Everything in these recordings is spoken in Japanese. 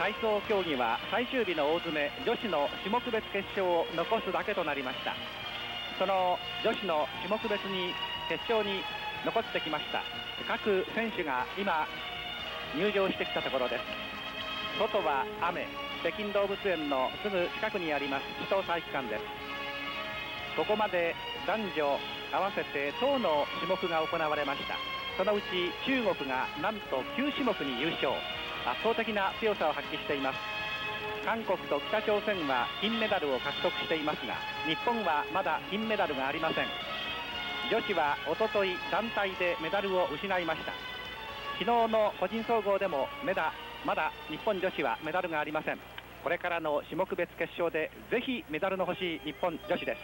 体操競技は最終日の大詰め、女子の種目別決勝を残すだけとなりました。その女子の種目別に決勝に残ってきました各選手が今入場してきたところです。外は雨、北京動物園のすぐ近くにあります首都体育館です。ここまで男女合わせて10の種目が行われました。そのうち中国がなんと9種目に優勝、圧倒的な強さを発揮しています。韓国と北朝鮮は金メダルを獲得していますが、日本はまだ金メダルがありません。女子はおととい団体でメダルを失いました。昨日の個人総合でもまだ日本女子はメダルがありません。これからの種目別決勝でぜひメダルの欲しい日本女子です。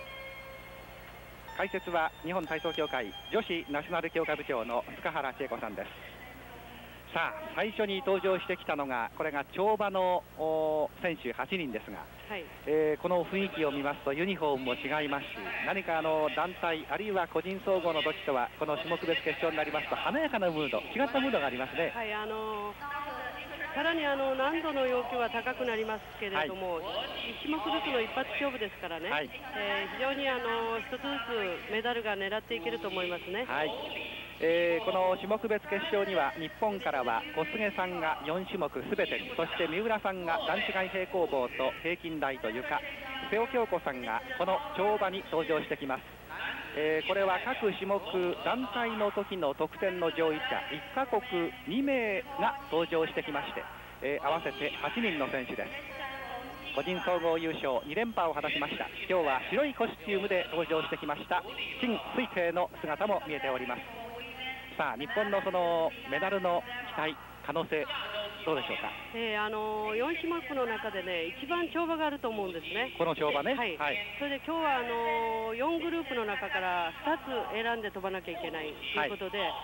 解説は日本体操協会女子ナショナル強化部長の塚原千恵子さんです。さあ最初に登場してきたのがこれが跳馬の選手8人ですが、はい、この雰囲気を見ますとユニフォームも違いますし、何か団体あるいは個人総合の時とはこの種目別決勝になりますと華やかなムード、違ったムードがありますね。 はい、さらに難度の要求は高くなりますけれども、はい、1種目ずつの一発勝負ですからね、はい、非常に一つずつメダルが狙っていけると思いますね。はい、 この種目別決勝には日本からは小菅さんが4種目すべてに、そして三浦さんが段違い平行棒と平均台と床、瀬尾京子さんがこの跳馬に登場してきます。これは各種目団体の時の得点の上位者1カ国2名が登場してきまして、合わせて8人の選手です。個人総合優勝2連覇を果たしました。今日は白いコスチュームで登場してきました陳水汀の姿も見えております。さあ日本のそのメダルの期待可能性どうでしょうか。 4種目の中でね一番跳馬があると思うんですね。 この跳馬ね、 はいはい、それで今日は4グループの中から2つ選んで飛ばなきゃいけないということで、はい、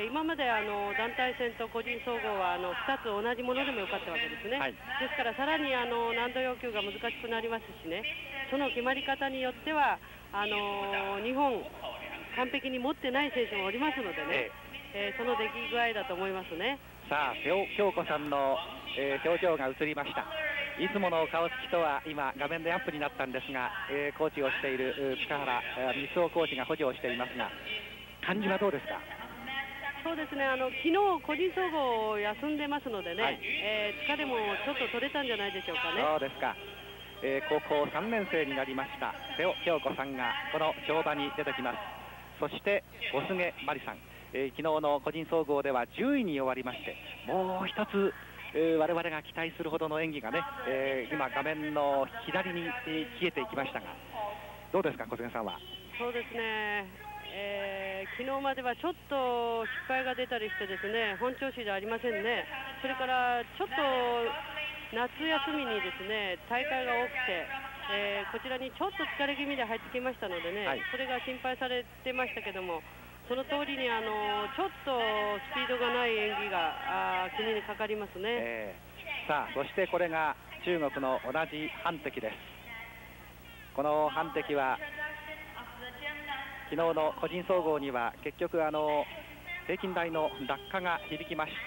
今まで団体戦と個人総合は2つ同じものでもよかったわけですね。はい、ですからさらに難度要求が難しくなりますしね、その決まり方によっては日本完璧に持ってない選手もおりますのでね、その出来具合だと思いますね。 さあ瀬尾京子さんの、表情が映りました。いつもの顔つきとは今画面でアップになったんですが、コーチをしている塚原光雄コーチが補助をしていますが、感じはどうですか。 そうですね、昨日個人総合休んでますのでね、はい、疲れもちょっと取れたんじゃないでしょうかね。 そうですか。高校3年生になりました瀬尾京子さんがこの跳馬に出てきます。そして小菅真理さん、昨日の個人総合では10位に終わりまして、もう一つ、我々が期待するほどの演技がね、今画面の左に、消えていきましたが、どうですか小菅さんは。 そうですね、昨日まではちょっと失敗が出たりしてですね、本調子ではありませんね。それからちょっと夏休みにですね大会が多くて、こちらにちょっと疲れ気味で入ってきましたのでね、はい、それが心配されてましたけども、その通りにちょっとスピードがない演技が気にかかりますね。 さあそしてこれが中国の同じハンテキです。このハンテキは昨日の個人総合には結局平均台の落下が響きまして、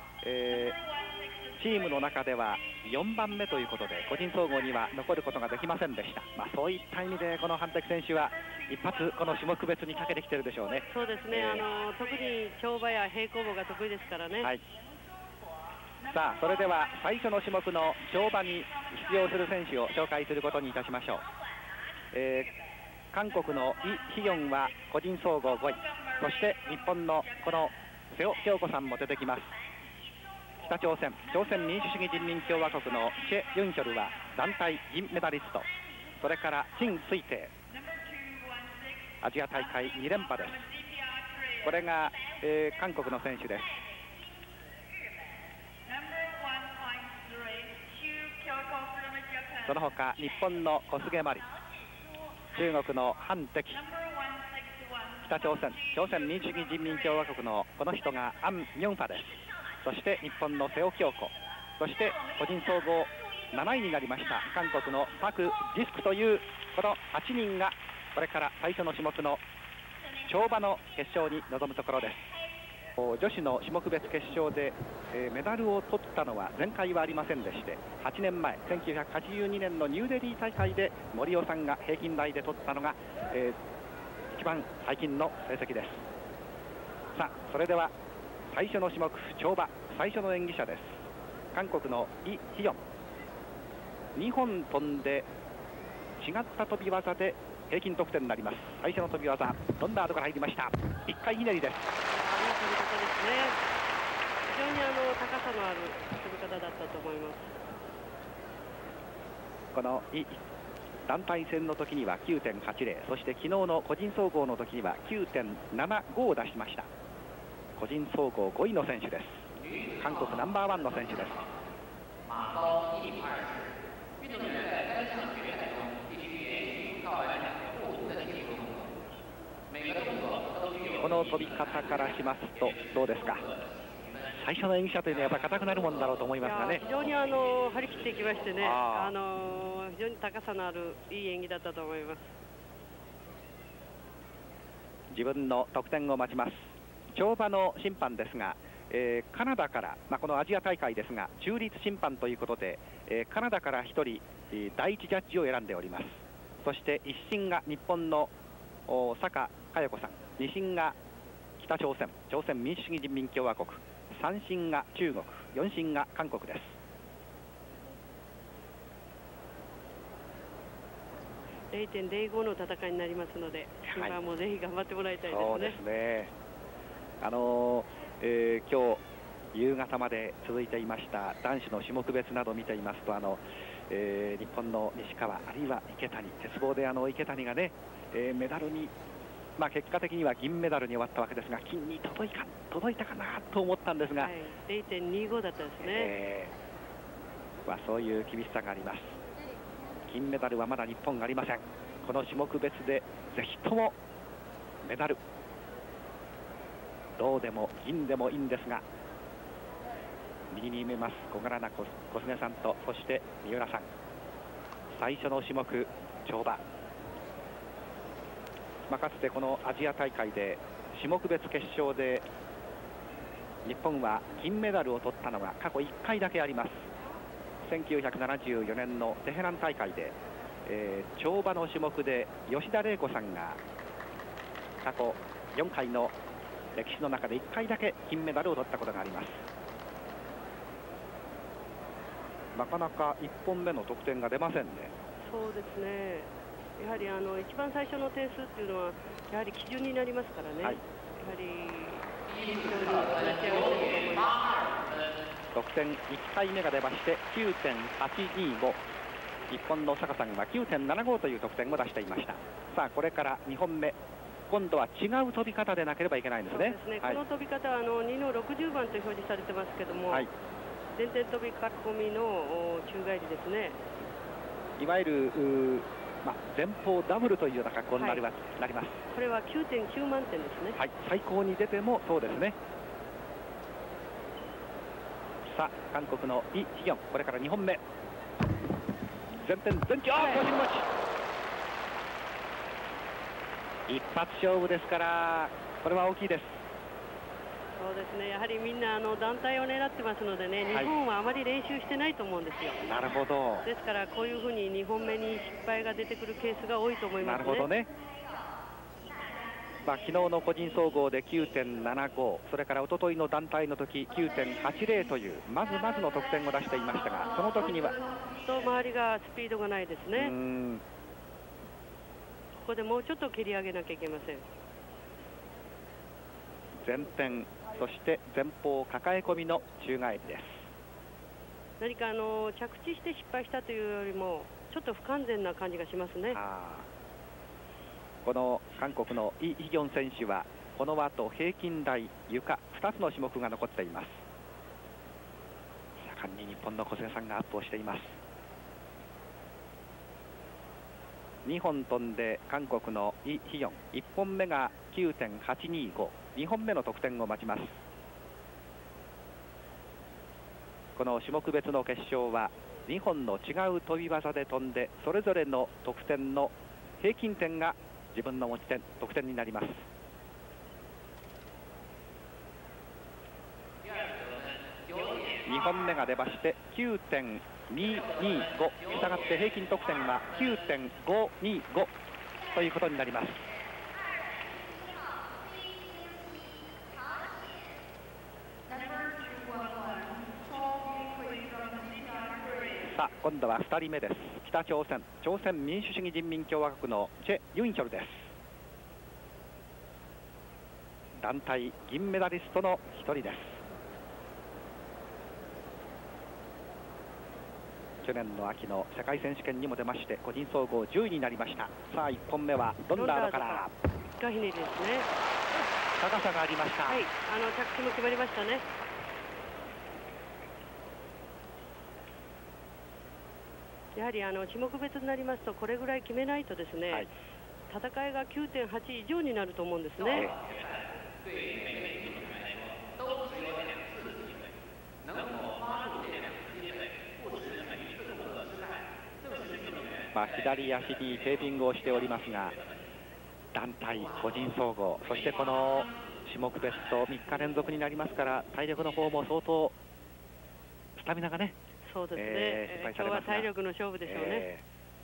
チームの中では4番目ということで個人総合には残ることができませんでした。そういった意味でこのハンテキ選手は一発この種目別にかけてきてるでしょうね。 そうですね、特に跳馬や平行棒が得意ですからね。はい、 さあそれでは最初の種目の跳馬に出場する選手を紹介することにいたしましょう。韓国のイ・ヒヨンは個人総合5位、そして日本のこの瀬尾京子さんも出てきます。北朝鮮民主主義人民共和国のチェ・ユンヒョルは団体銀メダリスト、それから陳水汀アジア大会2連覇です。これが、韓国の選手です。その他日本の小菅真理、中国のハンテキ、北朝鮮民主主義人民共和国のこの人がアン・ミョンファです。そして日本の瀬尾京子、そして個人総合7位になりました韓国のパク・ジスクというこの8人がこれから最初の種目の跳馬の決勝に臨むところです。 女子の種目別決勝で、メダルを取ったのは前回はありませんでして、8年前1982年のニューデリー大会で森尾さんが平均台で取ったのが、一番最近の成績です。さあそれでは最初の種目跳馬、最初の演技者です。韓国のイ・ヒヨン、2本飛んで違った飛び技で平均得点になります。最初の飛び技ロンダードから入りました。1回ひねりです。 飛び方ですね。非常に高さのある飛び方だったと思います。 この団体戦の時には 9.80、 そして昨日の個人総合の時には 9.75 を出しました。個人総合5位の選手です。韓国ナンバーワンの選手です。この飛び方からしますとどうですか。最初の演技者というのはやっぱり硬くなるもんだろうと思いますがね。 非常に張り切っていきましてね、非常に高さのあるいい演技だったと思います。 自分の得点を待ちます。跳馬の審判ですが、カナダから、このアジア大会ですが中立審判ということで、カナダから1人第一ジャッジを選んでおります。そして一審が日本の坂佳代子さん、二審が北朝鮮民主主義人民共和国、三審が中国、四審が韓国です。 0.05 の戦いになりますので、審判もぜひ頑張ってもらいたいですね。 そうですね。今日夕方まで続いていました男子の種目別などを見ていますと、日本の西川あるいは池谷、鉄棒で池谷がね、メダルに、結果的には銀メダルに終わったわけですが、金に届いたかなと思ったんですが、 0.25 だったですね。 そういう厳しさがあります。金メダルはまだ日本がありません。この種目別でぜひともメダル、銅でも銀でもいいんですが、右に見えます小柄な小菅さんと、そして三浦さん、最初の種目跳馬、かつてこのアジア大会で種目別決勝で日本は金メダルを取ったのが過去1回だけあります。1974年のテヘラン大会で、跳馬の種目で吉田玲子さんが過去4回の歴史の中で1回だけ金メダルを取ったことがあります。なかなか1本目の得点が出ませんね。 そうですね。やはり一番最初の点数っていうのはやはり基準になりますからね。やはり慎重に話し合わせると思います。 得点1回目が出まして 9.825、 日本の坂さんは 9.75 という得点を出していました。さあこれから2本目、今度は違う飛び方でなければいけないんですね。 そうですね、この飛び方は2の60番と表示されてますけども、前転飛び囲みの宙返りですね。 いわゆる前方ダブルというような格好になります。 これは 9.9 満点ですね。 最高に出てもそうですね。さあ韓国のイ・ヒヨン、これから2本目、前転前宙、後進持ち、一発勝負ですからこれは大きいです。 そうですね、やはりみんな団体を狙ってますのでね、日本はあまり練習してないと思うんですよ。 なるほど。 ですからこういうふうに2本目に失敗が出てくるケースが多いと思いますね。 なるほどね。昨日の個人総合で 9.75、 それから一昨日の団体の時 9.80 というまずの得点を出していましたが、その時には周りがスピードがないですね。ここでもうちょっと蹴り上げなきゃいけません。 前転、そして前方抱え込みの宙返りです。 何か着地して失敗したというよりもちょっと不完全な感じがしますね。 この韓国のイ・ヒギョン選手はこの後平均台、床2つの種目が残っています。盛んに日本の小菅さんがアップをしています。2本飛んで韓国のイ・ヒギョン、1本目が 9.825、 2本目の得点を待ちます。この種目別の決勝は2本の違う飛び技で飛んで、それぞれの得点の平均点が自分の持ち点、得点になります。 2本目が出まして9.225、したがって平均得点は 9.525 ということになります。さあ今度は2人目です。北朝鮮民主主義人民共和国のチェ・ユンヒョルです。団体銀メダリストの1人です。去年の秋の世界選手権にも出まして個人総合10位になりました。さあ1本目はロンダードからイカひねりですね。 高さがありました。 はい、着地も決まりましたね。やはり種目別になりますとこれぐらい決めないとですね、はい、戦いが 9.8 以上になると思うんですね。 左足にテーピングをしておりますが、団体個人総合そしてこの種目別と3日連続になりますから体力の方も相当スタミナがね、 そうですね、今日は体力の勝負でしょうね。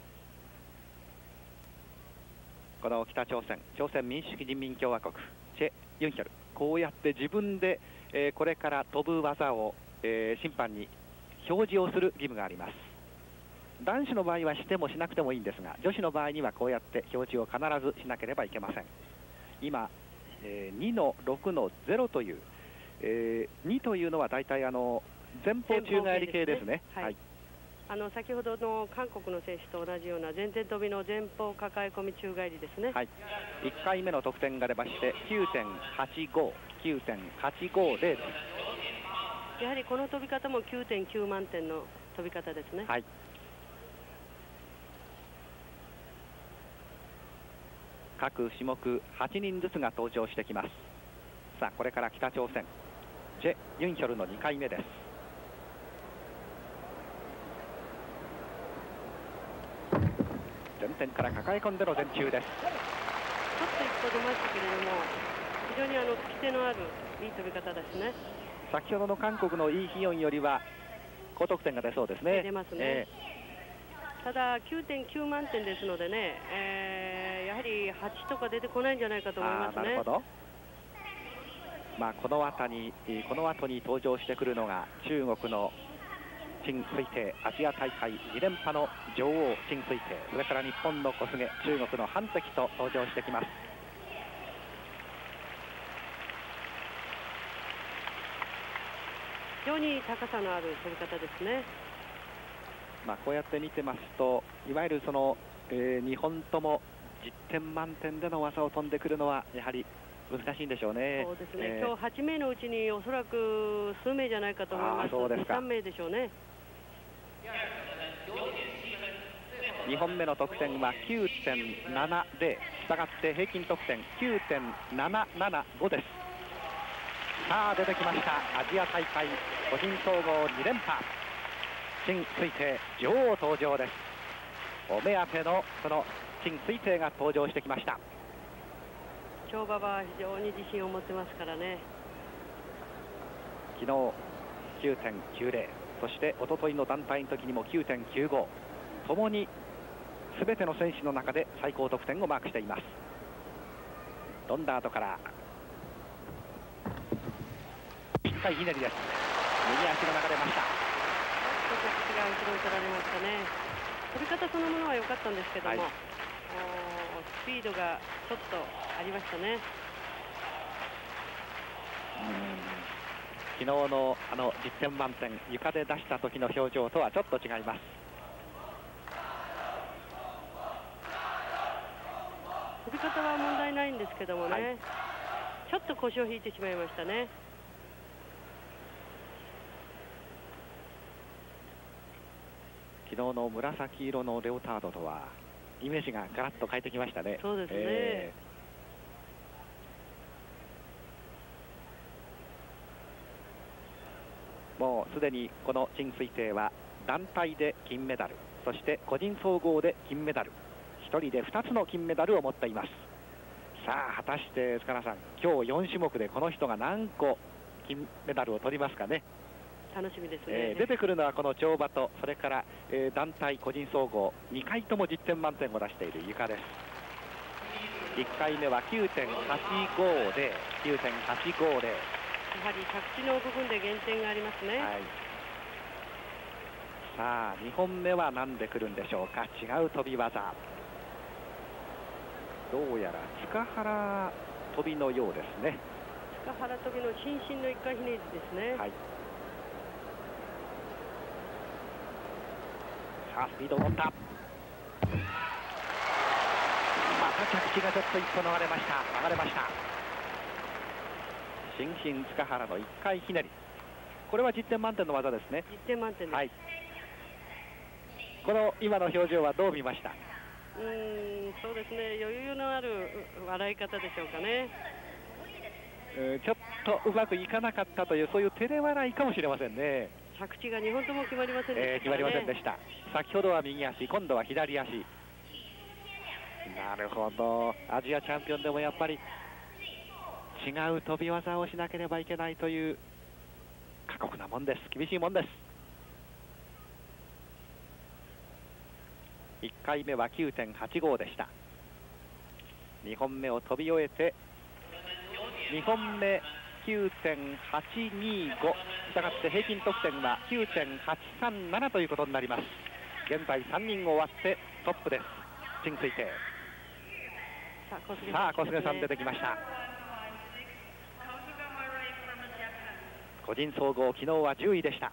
この北朝鮮民主主義人民共和国チェ・ユンヒョル、こうやって自分で、これから飛ぶ技を、審判に表示をする義務があります。男子の場合はしてもしなくてもいいんですが、女子の場合にはこうやって表示を必ずしなければいけません。今、2の6の0という、2というのは大体前方宙返り系ですね。はい、 先ほどの韓国の選手と同じような前転跳びの前方抱え込み宙返りですね。 はい、1回目の得点が出まして 9.850 です。 やはりこの飛び方も 9.9 満点の飛び方ですね。 はい、各種目8人ずつが登場してきます。さあこれから北朝鮮チェ・ユンヒョルの2回目です。前転から抱え込んでの前宙です。 ちょっと一歩出ましたけれども、非常に利き手のあるいい飛び方ですね。 先ほどの韓国のイ・ヒヨンよりは高得点が出そうですね。 出ますね。ただ 9.9 満点ですのでね、やはり8とか出てこないんじゃないかと思いますね。 なるほど。この後に登場してくるのが中国の陳水婷、アジア大会2連覇の女王陳水婷、それから日本の小菅、中国のハン・テキと登場してきます。 非常に高さのある飛び方ですね。 こうやって見てますと、いわゆる2本とも10点満点での技を飛んでくるのはやはり難しいんでしょうね。 そうですね、今日8名のうちにおそらく数名じゃないかと思います。 そうですか。 3名でしょうね。 2本目の得点は 9.70、したがって平均得点 9.775 です。さあ出てきました、アジア大会個人総合2連覇陳水婷女王登場です。お目当てのその陳水婷が登場してきました。 跳馬は非常に自信を持ってますからね。 昨日 9.90、 そして一昨日の団体の時にも 9.95、 ともに全ての選手の中で最高得点をマークしています。ロンダートから1回ひねりです。右足が流れました。 少し口が後ろに取られましたね。飛び方そのものは良かったんですけども、はい、スピードがちょっとありましたね。 昨日の10点満点床で出した時の表情とはちょっと違います。 飛び方は問題ないんですけどもね、はい、ちょっと腰を引いてしまいましたね。 昨日の紫色のレオタードとはイメージがガラッと変えてきましたね。 そうですね。 もうすでにこの陳水婷は団体で金メダル、そして個人総合で金メダル、1人で2つの金メダルを持っています。さあ果たして塚原さん、今日4種目でこの人が何個金メダルを取りますかね。 楽しみですね。 出てくるのはこの跳馬と、それから、団体個人総合2回とも10点満点を出しているゆかです。1回目は 9.850、9.850。 やはり着地の部分で減点がありますね。 はい、さあ2本目は何で来るんでしょうか。違う飛び技、どうやら塚原飛びのようですね。 塚原飛びの伸身の1回ひねりですね。 はい、さあスピードを乗った、また着地がちょっと一歩流れました。伸身塚原の1回ひねり、これは10点満点の技ですね。 10点満点です。はい、 この今の表情はどう見ました？ そうですね、余裕のある笑い方でしょうかね。 ちょっとうまくいかなかったという、そういう照れ笑いかもしれませんね。 着地が2本とも決まりませんでした、ね。 決まりませんでした。先ほどは右足、今度は左足。なるほど、アジアチャンピオンでもやっぱり違う飛び技をしなければいけないという過酷なもんです。厳しいもんです。1回目は 9.85 でした。2本目を飛び終えて2本目 9.825、 したがって平均得点は 9.837 ということになります。現在3人終わってトップです。陳水亭。さあ小菅さん出てきました。個人総合昨日は10位でした。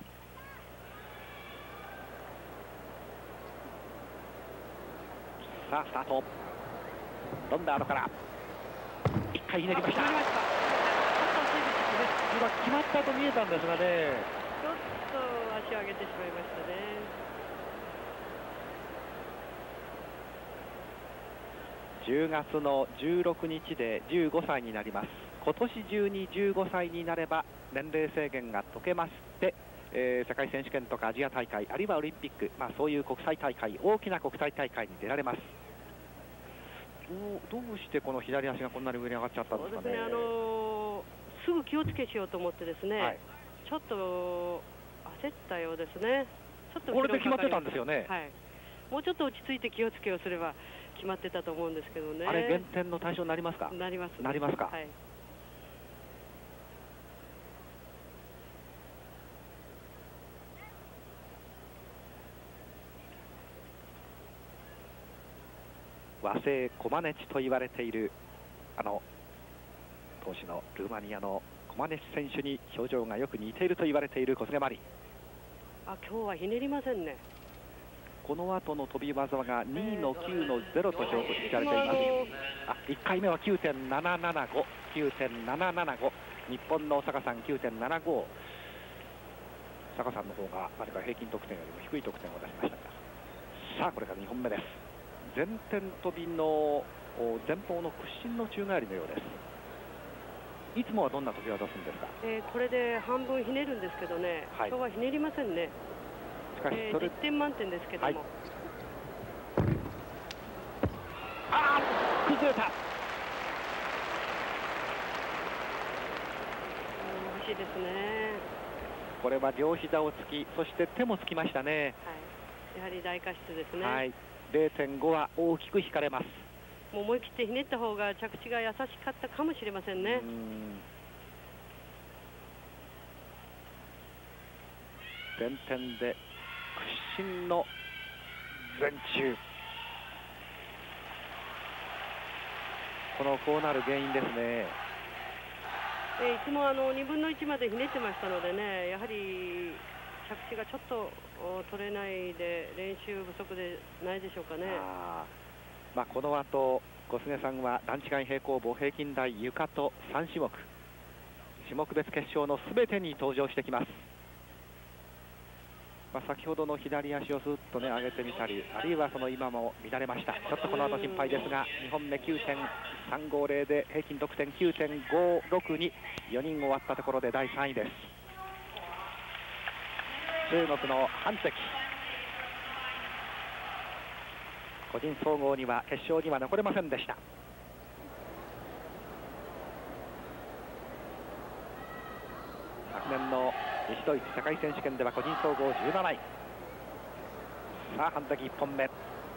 さあスタート、ロンダードから1回ひねりました。今決まったと見えたんですがね、 ちょっと足を上げてしまいましたね。 10月の16日で15歳になります。今年中に15歳になれば年齢制限が解けまして、世界選手権とかアジア大会、あるいはオリンピック、そういう国際大会、大きな国際大会に出られます。どうしてこの左足がこんなに上に上がっちゃったんですかね。 そうですね、すぐ気をつけしようと思ってですね、はい、ちょっと焦ったようですね。ちょっとこれで決まってたんですよね。 はい、もうちょっと落ち着いて気をつけをすれば決まってたと思うんですけどね。 あれ減点の対象になりますか？ なります、ね、 なりますか。 はい、 和製コマネチと言われている当時のルーマニアのコマネチ選手に表情がよく似ていると言われている小菅真理。 今日はひねりませんね。 この後の飛び技が2の9の0と表記されています。1回目は 9.775、 9.775、 日本の坂さん 9.75、 坂さんの方が何か平均得点よりも低い得点を出しましたが、さあこれから2本目です。前転飛びの前方の屈伸の宙返りのようです。いつもはどんな飛び技をするんですか？ これで半分ひねるんですけどね、はい、今日はひねりませんね。 しかしそれ 10点満点ですけども、はい、 崩れた。 惜しいですね。 これは両膝をつき、そして手もつきましたね。 はい、やはり大過失ですね。 はい、0.5 は大きく引かれます。 もう思い切ってひねった方が着地が優しかったかもしれませんね。 前転で屈伸の前宙、こうなる原因ですね。 いつも2分の1までひねってましたのでね、やはり着地がちょっと取れないで練習不足でないでしょうかね。 この後小菅さんは段違い平行棒、平均台、床と3種目、種目別決勝の全てに登場してきます。先ほどの左足をスッと上げてみたり、あるいは今も乱れました。ちょっとこの後心配ですが、2本目 9.350 で平均得点 9.56 に4人終わったところで第3位です。中国のハン・ツェキ、個人総合には決勝には残れませんでした。昨年の西西ドイツ世界選手権では個人総合17位。さあ反撃1本目。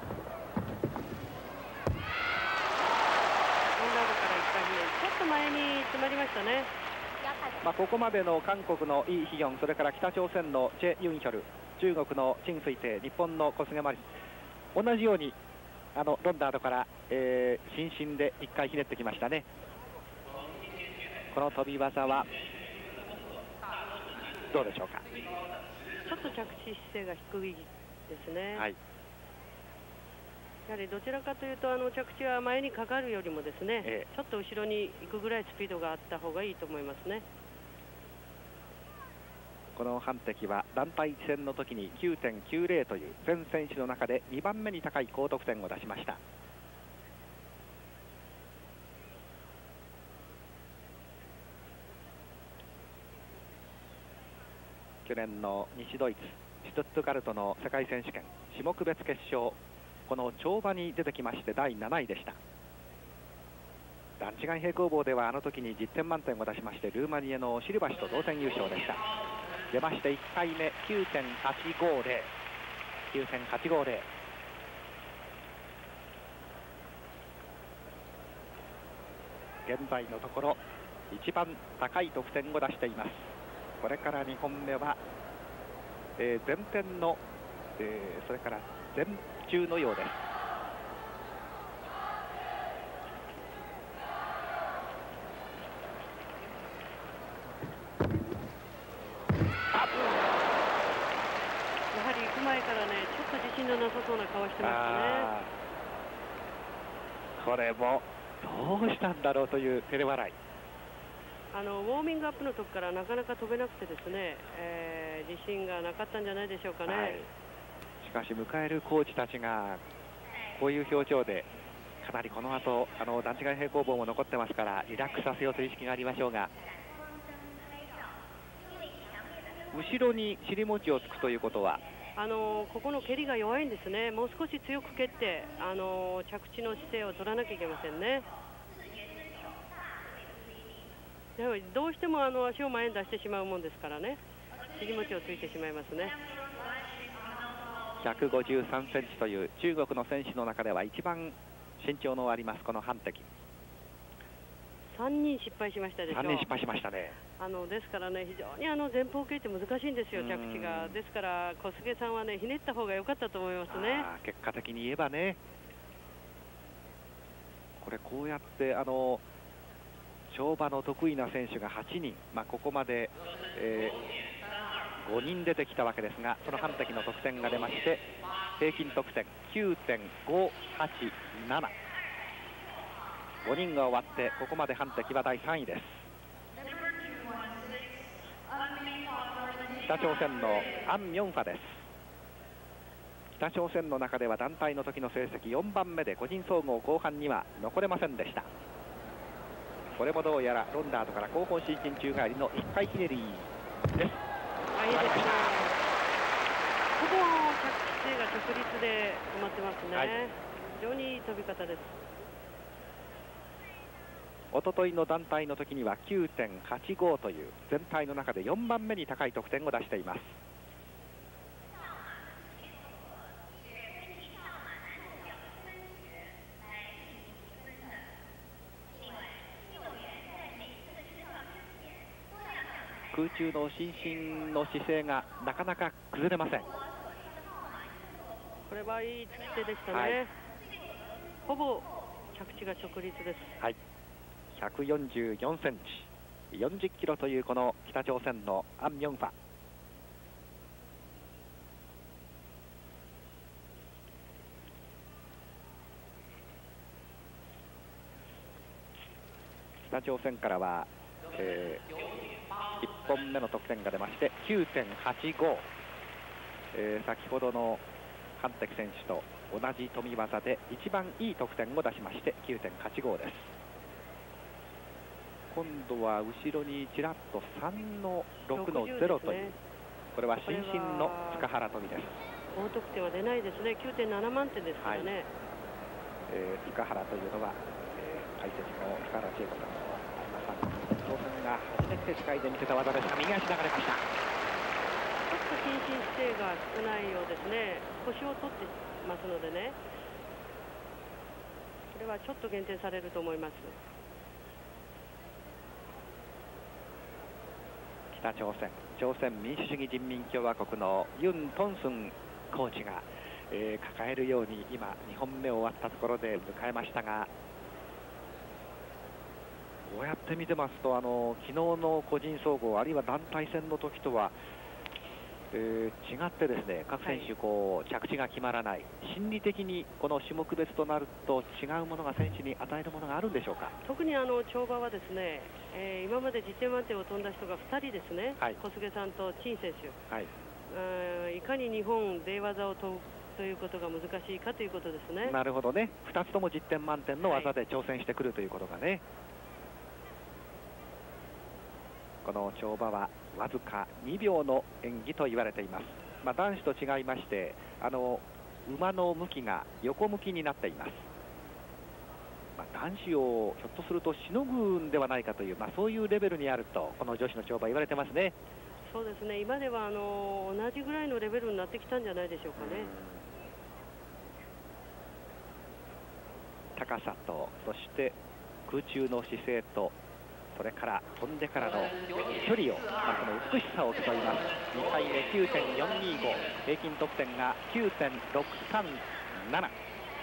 ちょっと前に詰まりましたね。 ここまでの韓国のイ・ヒヨン、それから北朝鮮のチェ・ユンヒョル、中国の陳水テイ、日本の小菅マリ、同じようにロンダートから、伸身で1回ひねってきましたね。この飛び技はどうでしょうか。 ちょっと着地姿勢が低いですね。 はい、 やはりどちらかというと着地は前にかかるよりもですね、ちょっと後ろに行くぐらいスピードがあった方がいいと思いますね。 このハンテキは団体戦の時に 9.90 という全選手の中で2番目に高い高得点を出しました。去年の西ドイツシュトゥットガルトの世界選手権種目別決勝、この跳馬に出てきまして第7位でした。段違い平行棒ではあの時に10点満点を出しましてルーマニアのシルバ氏と同点優勝でした。出まして1回目 9.850 9.850。 現在のところ一番高い得点を出しています。これから2本目は、前転の、それから前中のようです。 やはり行く前からね、ちょっと自信のなさそうな顔してましたね。 これもどうしたんだろうという照れ笑い。 ウォーミングアップの時からなかなか飛べなくてですね、自信がなかったんじゃないでしょうかね。はい、 しかし迎えるコーチたちがこういう表情で、かなりこの後段違い平行棒も残ってますからリラックスさせようという意識がありましょうが、後ろに尻餅をつくということはここの蹴りが弱いんですね。もう少し強く蹴って着地の姿勢を取らなきゃいけませんね。やはりどうしても足を前に出してしまうもんですからね、尻餅をついてしまいますね。 153センチという中国の選手の中では一番身長のありますこのハンテキ。 3人失敗しましたでしょ。 3人失敗しましたね。 ですからね、非常に前方系って難しいんですよ、着地が。ですから小菅さんはね、ひねった方が良かったと思いますね。 結果的に言えばね、これこうやって跳馬の得意な選手が8人、ここまで、5人出てきたわけですが、そのハンテキの得点が出まして平均得点 9.587。 5人が終わってここまでハンテキは第3位です。北朝鮮のアン・ミョンファです。北朝鮮の中では団体の時の成績4番目で個人総合後半には残れませんでした。これもどうやらロンダートから後方伸身宙返りの1回ひねりです。 いいですね。ほぼ着地が直立で止まってますね。はい、非常にいい飛び方です。 おとといの団体の時には 9.85 という全体の中で4番目に高い得点を出しています。空中の伸身の姿勢がなかなか崩れません。 これはいい突き手でしたね。はい、ほぼ着地が直立です。 はい、144センチ、40キロというこの北朝鮮のアン・ミョンファ。北朝鮮からは、1本目の得点が出まして 9.85、先ほどのハンテキ選手と同じ飛び技で一番いい得点を出しまして 9.85 です。今度は後ろにちらっと3の6の0という、これは伸身の塚原飛びです。 高得点は出ないですね。 9.7 満点ですからね。はい、 塚原というのは、解説の塚原千恵子さんの朝さんが初めて世界で見せた技ですが右足流れました。 心身姿勢が少ないようですね。腰を取ってますのでね、これはちょっと減点されると思います。 北朝鮮、朝鮮民主主義人民共和国のユン・トンスンコーチが、抱えるように今2本目終わったところで迎えましたが、こうやって見てますと昨日の個人総合あるいは団体戦の時とは、違ってですね、各選手着地が決まらない、心理的にこの種目別となると違うものが選手に与えるものがあるんでしょうか。 特に跳馬はですね、今まで10点満点を飛んだ人が2人ですね、小菅さんと陳選手、いかに日本出技を飛ぶということが難しいかということですね。 なるほどね、2つとも10点満点の技で挑戦してくるということがね、この跳馬はわずか2秒の演技と言われています。男子と違いまして馬の向きが横向きになっています。男子をひょっとするとしのぐんではないかという、そういうレベルにあるとこの女子の跳馬言われてますね。 そうですね、今では同じぐらいのレベルになってきたんじゃないでしょうかね。 高さとそして空中の姿勢とそれから飛んでからの距離を、その美しさを競います。2回目 9.425、 平均得点が 9.637、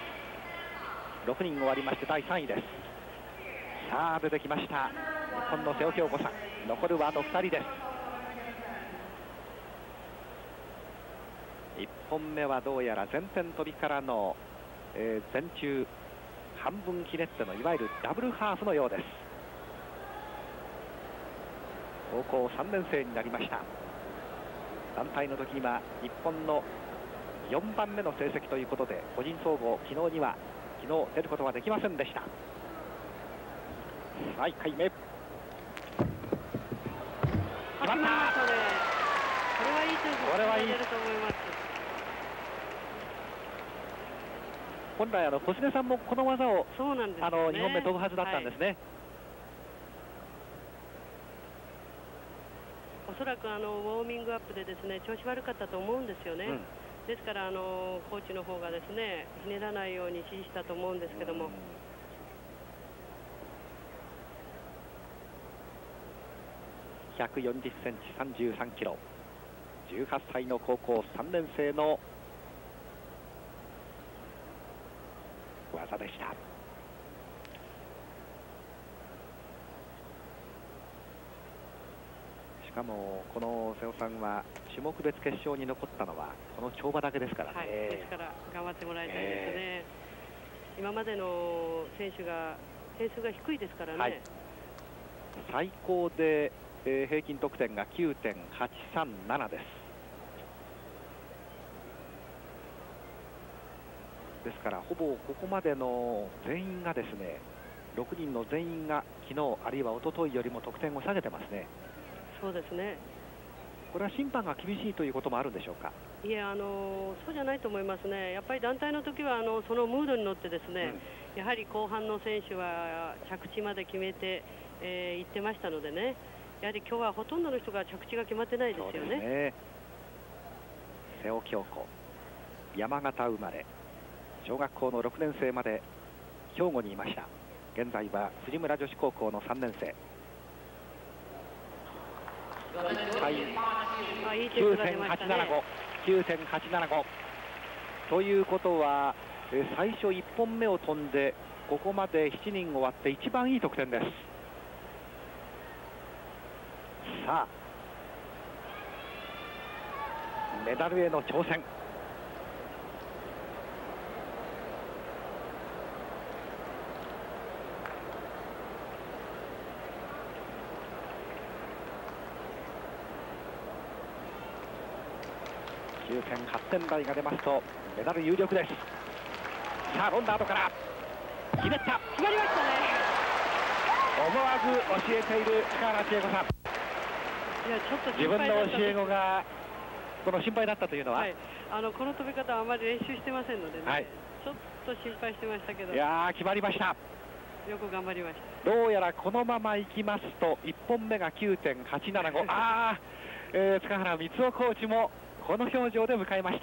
6人終わりまして第3位です。さあ出てきました、日本の瀬尾京子さん。残るはあと2人です。1本目はどうやら前転飛びからの、前中半分ひねってのいわゆるダブルハーフのようです。高校3年生になりました。団体の時には日本の4番目の成績ということで、個人総合昨日出ることはできませんでした。さあ1回目決まった。これはいいということが出ると思います。 本来小菅さんもこの技をそうなんですね、 2本目飛ぶはずだったんですね。 おそらくウォーミングアップでですね調子悪かったと思うんですよね。ですからコーチの方がですねひねらないように指示したと思うんですけども、 140センチ33キロ、18歳の高校3年生の技でした。しかもこの瀬尾さんは種目別決勝に残ったのはこの跳馬だけですからね。 ですから頑張ってもらいたいですね。今までの選手が点数が低いですからね。 最高で、平均得点が 9.837 です。ですからほぼここまでの全員がですね、6人の全員が昨日あるいは一昨日よりも得点を下げてますね。 そうですね。 これは審判が厳しいということもあるんでしょうか。 いやそうじゃないと思いますね。やっぱり団体の時はそのムードに乗ってですね、やはり後半の選手は着地まで決めていってましたのでね、やはり今日はほとんどの人が着地が決まってないですよね。 瀬尾京子、山形生まれ、小学校の6年生まで兵庫にいました。現在は藤村女子高校の3年生。9.875 ということは、最初1本目を飛んでここまで7人終わって一番いい得点です。さあメダルへの挑戦。9.8 点台が出ますとメダル有力です。さあロンダートからひねった、 決まりましたね。 思わず教えている塚原千恵子さん。 いやちょっと自分の教え子がこの心配だったというのは、 この飛び方はあまり練習してませんのでね、ちょっと心配してましたけど、 いや決まりました。 よく頑張りました。 どうやらこのままいきますと1本目が 9.875、塚原光雄コーチもこの表情で迎えました。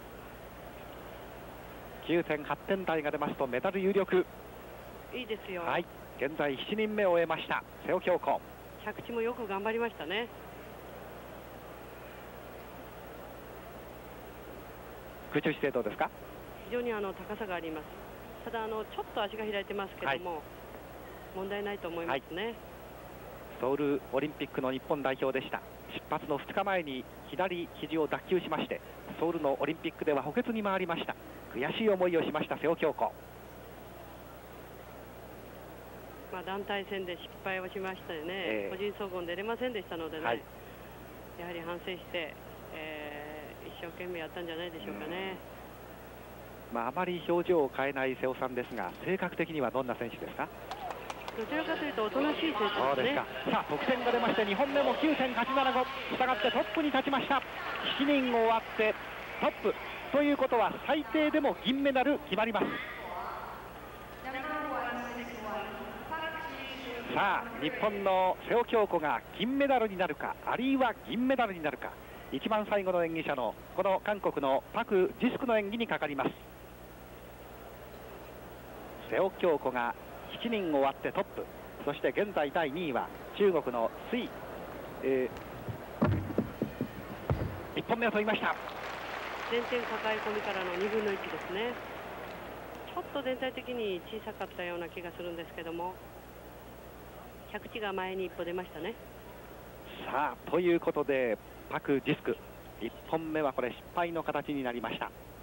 9.8 点台が出ますとメダル有力。 いいですよ。 はい、現在7人目を終えました瀬尾京子。 着地もよく頑張りましたね。 空中姿勢どうですか？ 非常に高さがあります。ただちょっと足が開いてますけども、問題ないと思いますね。 ソウルオリンピックの日本代表でした。出発の2日前に左肘を脱臼しまして、ソウルのオリンピックでは補欠に回りました。悔しい思いをしました瀬尾京子。 団体戦で失敗をしましたよね。個人総合に出れませんでしたのでね、やはり反省して、一生懸命やったんじゃないでしょうかね。 あまり表情を変えない瀬尾さんですが、性格的にはどんな選手ですか？ どちらかというとおとなしい選手ですね。 そうですか。さあ得点が出まして2本目も 9.875、 したがってトップに立ちました。7人終わってトップということは最低でも銀メダル決まります。さあ日本の瀬尾京子が金メダルになるか、あるいは銀メダルになるか、一番最後の演技者のこの韓国のパク・ジスクの演技にかかります。瀬尾京子が7人終わってトップ、そして現在第2位は中国のスイ、1本目を取りました。 前転抱え込みからの2分の1ですね。ちょっと全体的に小さかったような気がするんですけども、着地が前に一歩出ましたね。 さあということでパク・ジスク1本目はこれ失敗の形になりました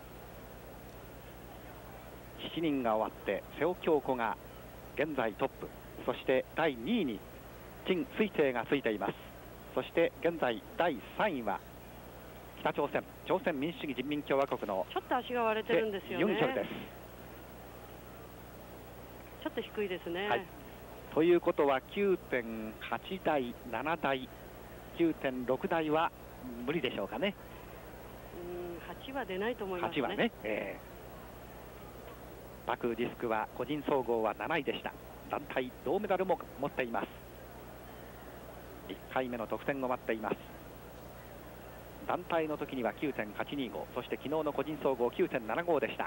。7人が終わって瀬尾京子が現在トップ、そして第2位に陳水貞がついています。そして現在第3位は北朝鮮、朝鮮民主主義人民共和国のちょっと足が割れてるんですよね。 ユンヒョルです。 ちょっと低いですね。 ということは 9.8 台、7台、9.6 台は無理でしょうかね。 8は出ないと思いますね。 8はね、パク・ジスクは個人総合は7位でした。団体銅メダルも持っています。1回目の得点を待っています。団体の時には 9.825、 そして昨日の個人総合 9.75 でした。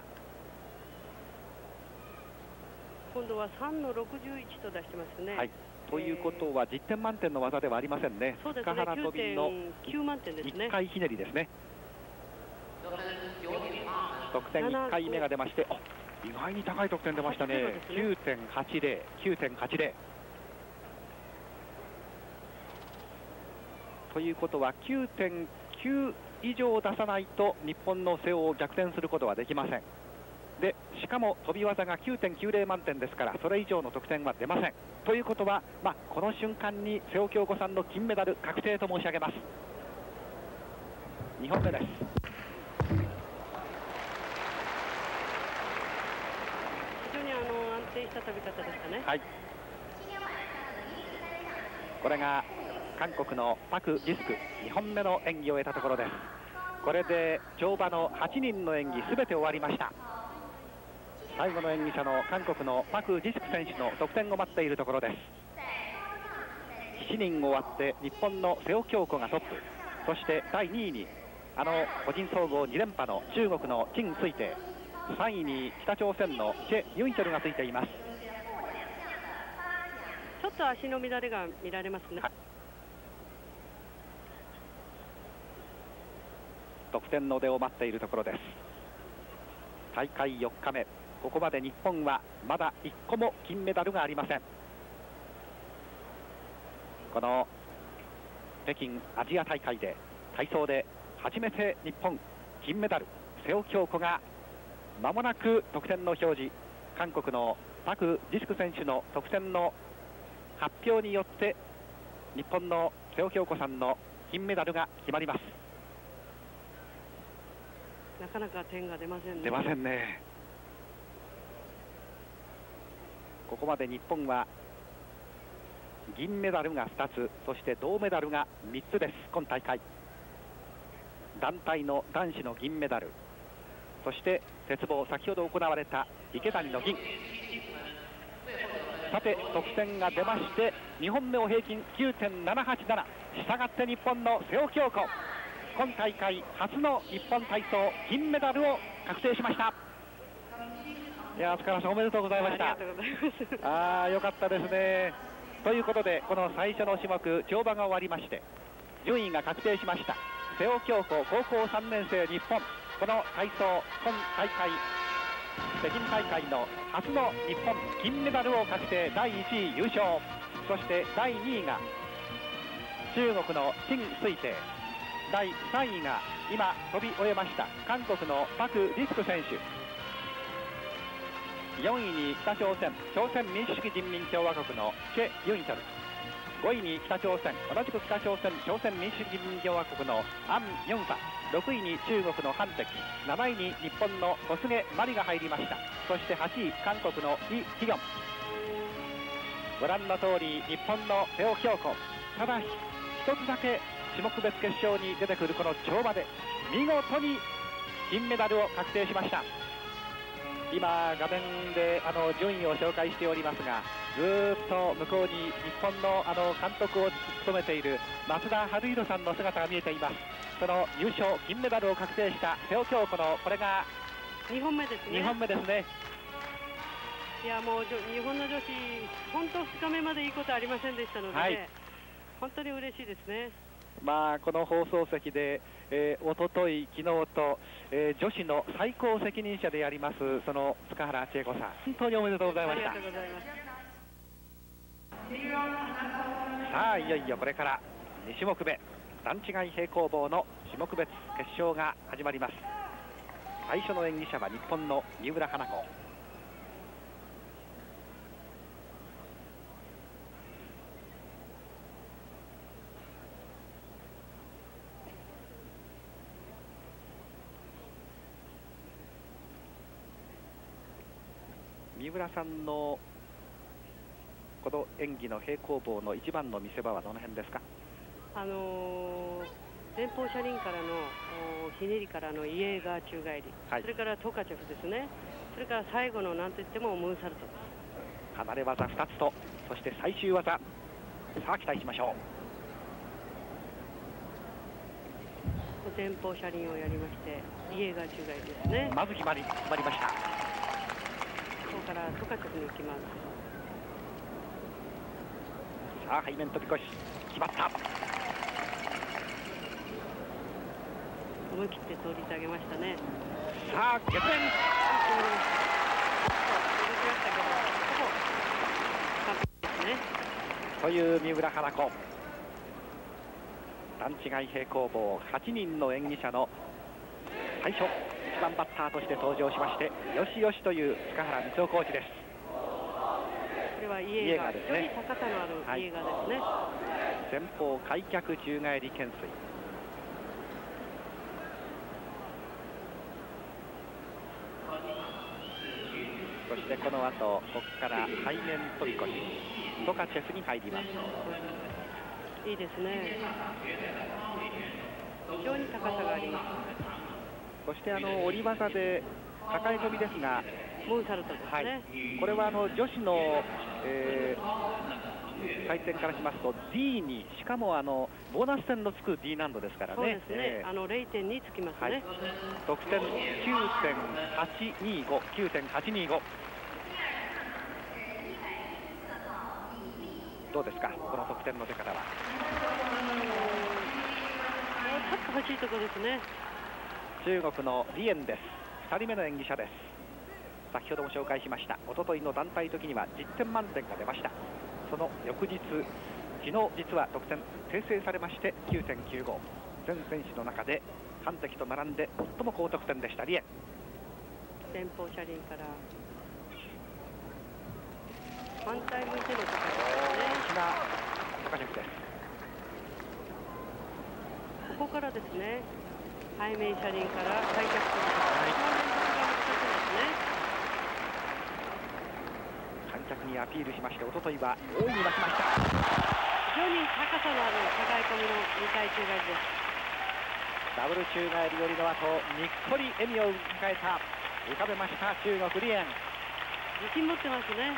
今度は3の61と出してますね。 ということは10点満点の技ではありませんね。 そうですね、9.9満点ですね。 1回ひねりですね。得点1回目が出まして、意外に高い得点出ましたね。9.80、9.80。ということは 9.9 以上出さないと日本の瀬尾を逆転することはできません。でしかも飛び技が 9.90 満点ですから、それ以上の得点は出ません。ということは、この瞬間に瀬尾京子さんの金メダル確定と申し上げます。2本目です。 非常に安定した飛び方でしたね。 これが韓国のパク・ジスク2本目の演技を終えたところです。これで跳馬の8人の演技すべて終わりました。最後の演技者の韓国のパク・ジスク選手の得点を待っているところです。7人終わって日本の瀬尾京子がトップ、そして第2位に個人総合2連覇の中国の陳水貞、3位に北朝鮮のチェ・ユンヒョルがついています。 ちょっと足の乱れが見られますね。 得点の出を待っているところです。大会4日目、ここまで日本はまだ1個も金メダルがありません。この北京アジア大会で体操で初めて日本金メダル、瀬尾京子が間もなく得点の表示、韓国のパク・ジスク選手の得点の発表によって日本の瀬尾京子さんの金メダルが決まります。 なかなか点が出ませんね。 出ませんね。ここまで日本は銀メダルが2つ、そして銅メダルが3つです。今大会団体の男子の銀メダル、そして鉄棒先ほど行われた池谷の銀。さて得点が出まして、2本目を平均 9.787、したがって日本の瀬尾京子、 今大会初の日本体操金メダルを確定しました。いや、塚原さんおめでとうございました。 ありがとうございます。 ああ、よかったですね。ということで、この最初の種目跳馬が終わりまして、順位が確定しました。瀬尾京子高校3年生日本、この体操今大会北京大会の初の日本金メダルを確定、第1位優勝。そして第2位が中国の陳水婷、第3位が今飛び終えました韓国のパク・リスク選手、4位に北朝鮮民主主義人民共和国のチェ・ユンチョル、5位に北朝鮮、同じく北朝鮮民主主義人民共和国のアン・ヨンファ、6位に中国のハンテキ、7位に日本の小菅真理が入りました。そして8位韓国のイ・ヒギョン。ご覧の通り日本の瀬尾京子、ただ一つだけ種目別決勝に出てくるこの跳馬で見事に金メダルを確定しました。今画面で順位を紹介しておりますが、ずーっと向こうに日本の監督を務めている松田晴弘さんの姿が見えています。その優勝金メダルを確定した瀬尾京子のこれが 2本目ですね。 2本目ですね。 いや、もう日本の女子本当2日目までいいことありませんでしたので、ね、本当に嬉しいですね。 まあこの放送席で、おととい、昨日と、女子の最高責任者でありますその塚原千恵子さん、本当におめでとうございました。 ありがとうございます。 さあいよいよこれから2種目目段違い平行棒の種目別決勝が始まります。最初の演技者は日本の三浦花子。三浦さんのこの演技の平行棒の一番の見せ場はどの辺ですか？ 前方車輪からのひねりからのイエーガー宙返り、はい、それからトカチェフですね。それから最後のなんといってもムーンサルトです。 離れ技2つと、そして最終技、さあ期待しましょう。前方車輪をやりましてイエーガー宙返りですね。 まず決まりました。 ここからトカチェフに行きます。 さあ背面飛び越し決まった。 思い切って通りてあげましたね。 さあ逆面という三浦花子、段違い平行棒8人の演技者の最初1番バッターとして登場しまして、よしよしという塚原光雄コーチです。 これはイエーガーですね。より高さのあるイエーガーですね。 前方開脚宙返り懸垂、そしてこの後ここから背面飛び越しトカチェフに入ります。 いいですね。非常に高さがあります。 そして下り技で抱え込みですがムーンサルトですね。はい、 これは女子の、採点からしますと D に、しかもボーナス点のつく D 難度ですからね。 そうですね。0.2 つきますね。はい、 得点 9.825 9.825。どうですか、この得点の出方は。もうちょっと欲しいところですね。 中国のリエンです。2人目の演技者です。先ほども紹介しました、おとといの団体時には10点満点が出ました。その翌日、昨日実は得点訂正されまして9.95。全選手の中でハンテキと並んで最も高得点でしたリエン。 前方車輪から反対向いての高さですね。 大きな高着です。 ここからですね、背面車輪から開脚とか、 観客にアピールしまして、おとといは大いに増しました。 非常に高さのある抱え込みの2回宙返りです。 ダブル宙返り寄りの後、にっこり笑みを浮かべました中国リエン。 自信持ってますね。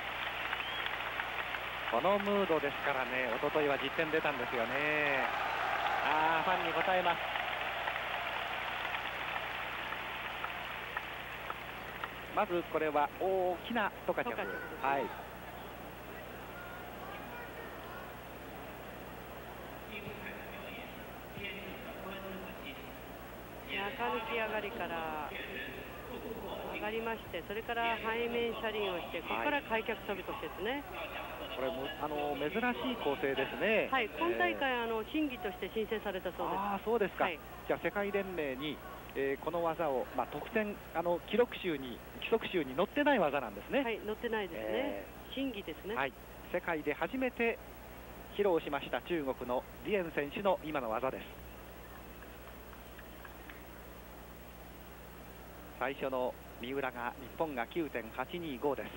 このムードですからね、おとといは10点出たんですよね。ファンに応えます。 まずこれは大きなトカチェフ。はい。 中抜き上がりから上がりまして、それから背面車輪をして、ここから開脚飛び腰ですね。 これも珍しい構成ですね。 はい、今大会審議として申請されたそうです。 ああ、そうですか。はい、じゃあ世界連盟に、この技を、得点規則集に載ってない技なんですね。 はい、載ってないですね。審議ですね。 はい、世界で初めて披露しました中国のリエン選手の今の技です。最初の三浦が日本が 9.825 です。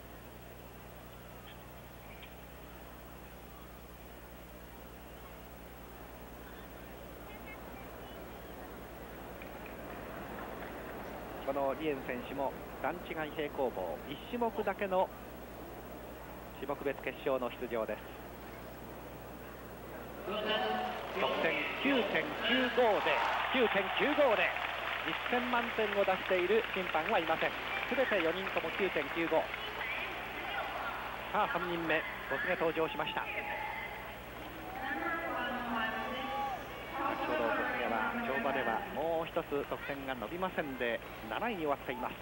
このリエン選手も段違い平行棒1種目だけの種目別決勝の出場です。得点 9.95 で1000万点を出している審判はいません。すべて4人とも 9.95。 さあ3人目小菅登場しました。先ほど小菅は跳馬ではもう一つ得点が伸びませんで7位に終わっています。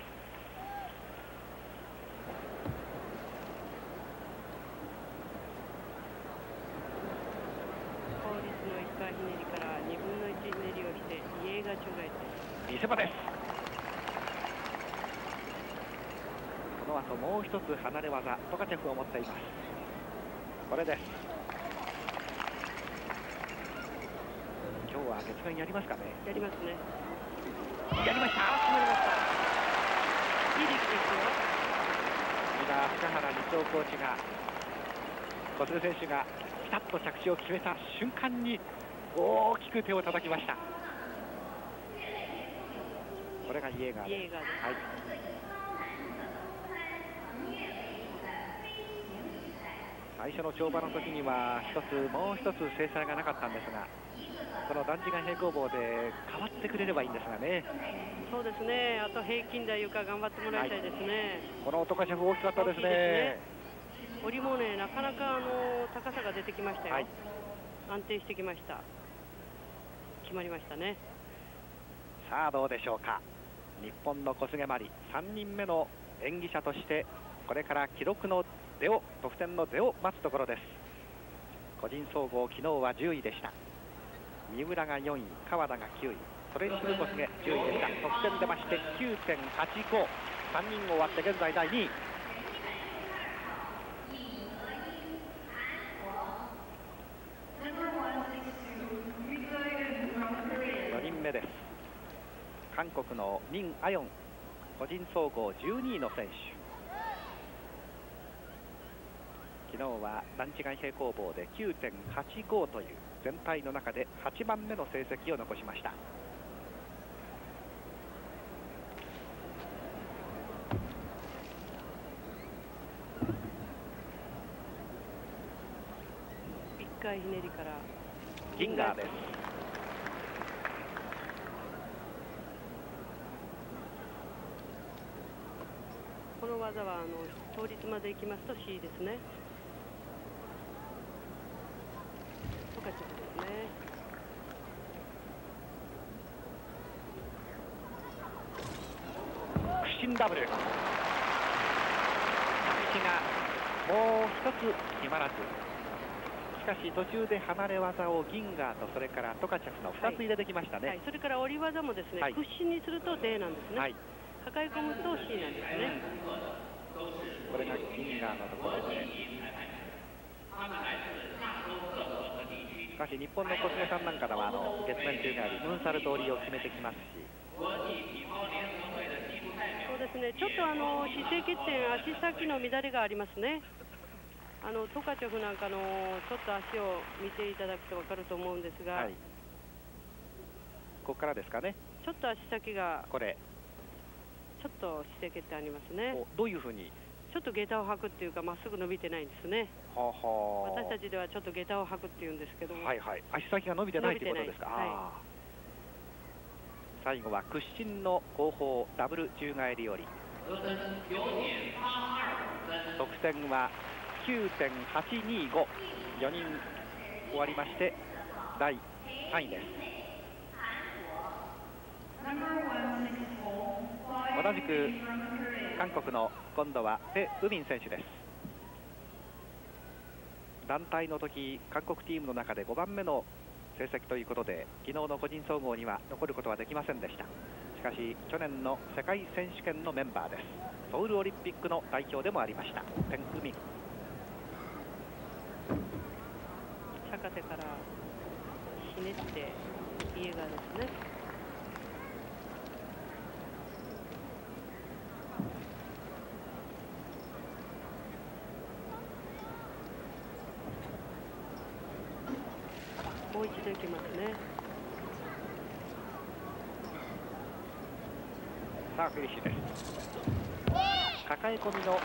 倒立の1回ひねりから2分の1ひねりをしてイエーガー宙返り見せ場です。この後もう一つ離れ技トカチェフを持っています。これです。今日は月面やりますかね。 やりますね。 やりました。 決まりました。いい力ですよ。 今深原光雄コーチが小菅選手がピタッと着地を決めた瞬間に大きく手を叩きました。これがイエーガーです。 イエーガーです。 はい。最初の跳馬の時にはもう一つ制裁がなかったんですが、この段違い平行棒で変わってくれればいいんですがね。 そうですね。あと平均台床頑張ってもらいたいですね。はい、 このトカチェフ大きかったですね。 降りもね、なかなか高さが出てきましたよ。はい、安定してきました。決まりましたね。 さあどうでしょうか。日本の小菅まり3人目の演技者としてこれから記録の出を得点の出を待つところです。個人総合昨日は10位でした。三浦が4位、川田が9位、それに次ぐ小菅10位でした。得点出まして 9.85。 3人終わって現在第2位。4人目です。韓国のミン・アヨン、個人総合12位の選手。昨日は段違い平行棒で 9.85 という全体の中で8番目の成績を残しました。 1回ひねりからギンガーです。 この技は倒立までいきますと C ですね。トカチェフですね。 屈伸ダブル。着地がもう一つ決まらず、しかし途中で離れ技をギンガーとそれからトカチェフの2つ入れてきましたね。 はいはい、それから降り技もですね、はい、屈伸にすると D なんですね。はい、抱え込むと C なんですね。 これがギンガーのところで、しかし日本の小菅さんなんかでは月面宙返りムーンサルト降りを決めてきますし、 そうですね、ちょっと姿勢欠点、足先の乱れがありますね。トカチェフなんかのちょっと足を見ていただくと分かると思うんですが、はい、 ここからですかね。 ちょっと足先がこれちょっと姿勢欠点ありますね。 どういうふうに？ ちょっと下駄を履くっていうかまっすぐ伸びてないんですね。 はは、 私たちではちょっと下駄を履くっていうんですけども、 はいはい、足先が伸びてないということですか。はい、最後は屈伸の後方ダブル宙返りより得点は 9.825、4人終わりまして第3位です。同じく韓国の今度はペ・ウミン選手です。団体の時韓国チームの中で5番目の成績ということで昨日の個人総合には残ることはできませんでした。しかし去年の世界選手権のメンバーです。ソウルオリンピックの代表でもありましたペ・ウミン。 坂手からひねってイエガーですね。もう一度いきますね。 さあフィニッシュです。抱え込みの2階級が終わりました。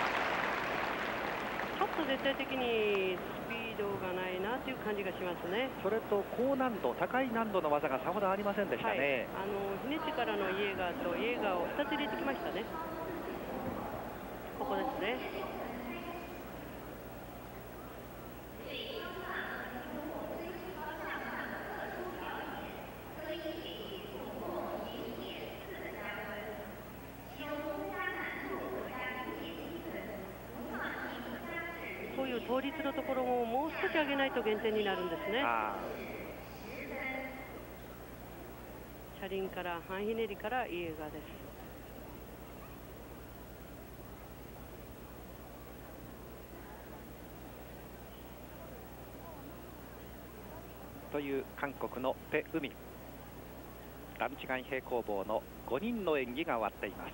ちょっと絶対的にスピードがないなという感じがしますね。 それと高難度、高い難度の技がさほどありませんでしたね。 ひねってからのイエガーとイエガーを2つ入れてきましたね。ここですね。こういう倒立のところももう少し上げないと減点になるんですね。車輪から半ひねりからイエガーです。 という韓国のペ・ウミン。段違い平行棒の5人の演技が終わっています。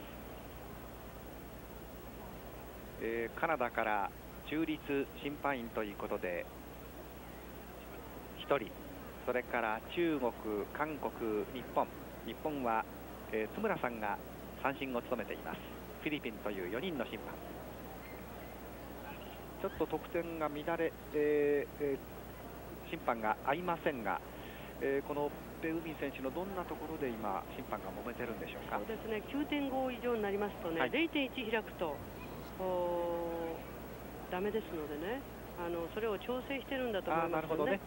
カナダから中立審判員ということで1人、それから中国、韓国、日本は、津村さんが三審を務めています。フィリピンという4人の審判。ちょっと得点が乱れ、審判が合いませんが、このペ・ウミン選手のどんなところで今審判が揉めてるんでしょうか。 そうですね、9.5 以上になりますとね、0.1 開くとダメですのでね、それを調整してるんだと思いますよね。なるほどね。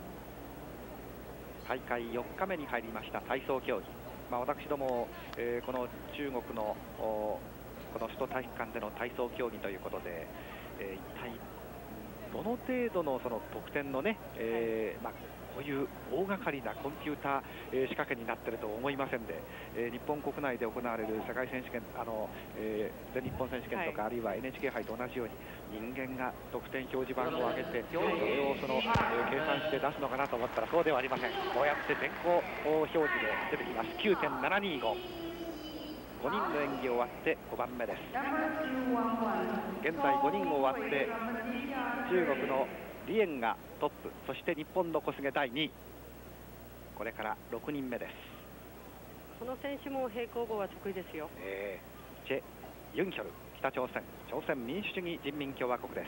大会4日目に入りました体操競技。私ども、この中国のこの首都体育館での体操競技ということで、一体どの程度のその得点のね、こういう大掛かりなコンピューター、仕掛けになっていると思いませんで、日本国内で行われる世界選手権、全日本選手権とか、あるいは NHK 杯と同じように人間が得点表示板を上げてそれを計算して出すのかなと思ったらそうではありません。こうやって電光表示で出てきます。 9.725。5人の演技終わって5番目です。現在5人終わって中国のリエンがトップ、そして日本の小菅第2位。これから6人目です。 この選手も平行棒は得意ですよ。 チェ・ユンヒョル、北朝鮮民主主義人民共和国です。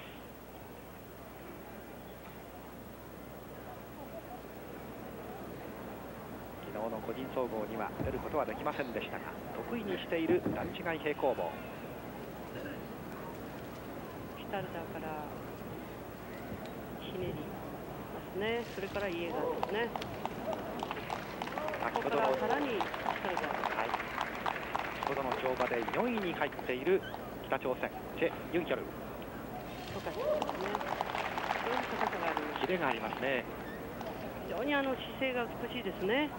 昨日の個人総合には出ることはできませんでしたが、得意にしている段違い平行棒。 シュタルダーからひねりますね。それからイエガーですね。ここからさらにシュタルダー。 先ほどの跳馬で4位に入っている北朝鮮チェ・ユンヒョル。 そうかですね。非常に高さがあります。 キレがありますね。 非常に姿勢が美しいですね。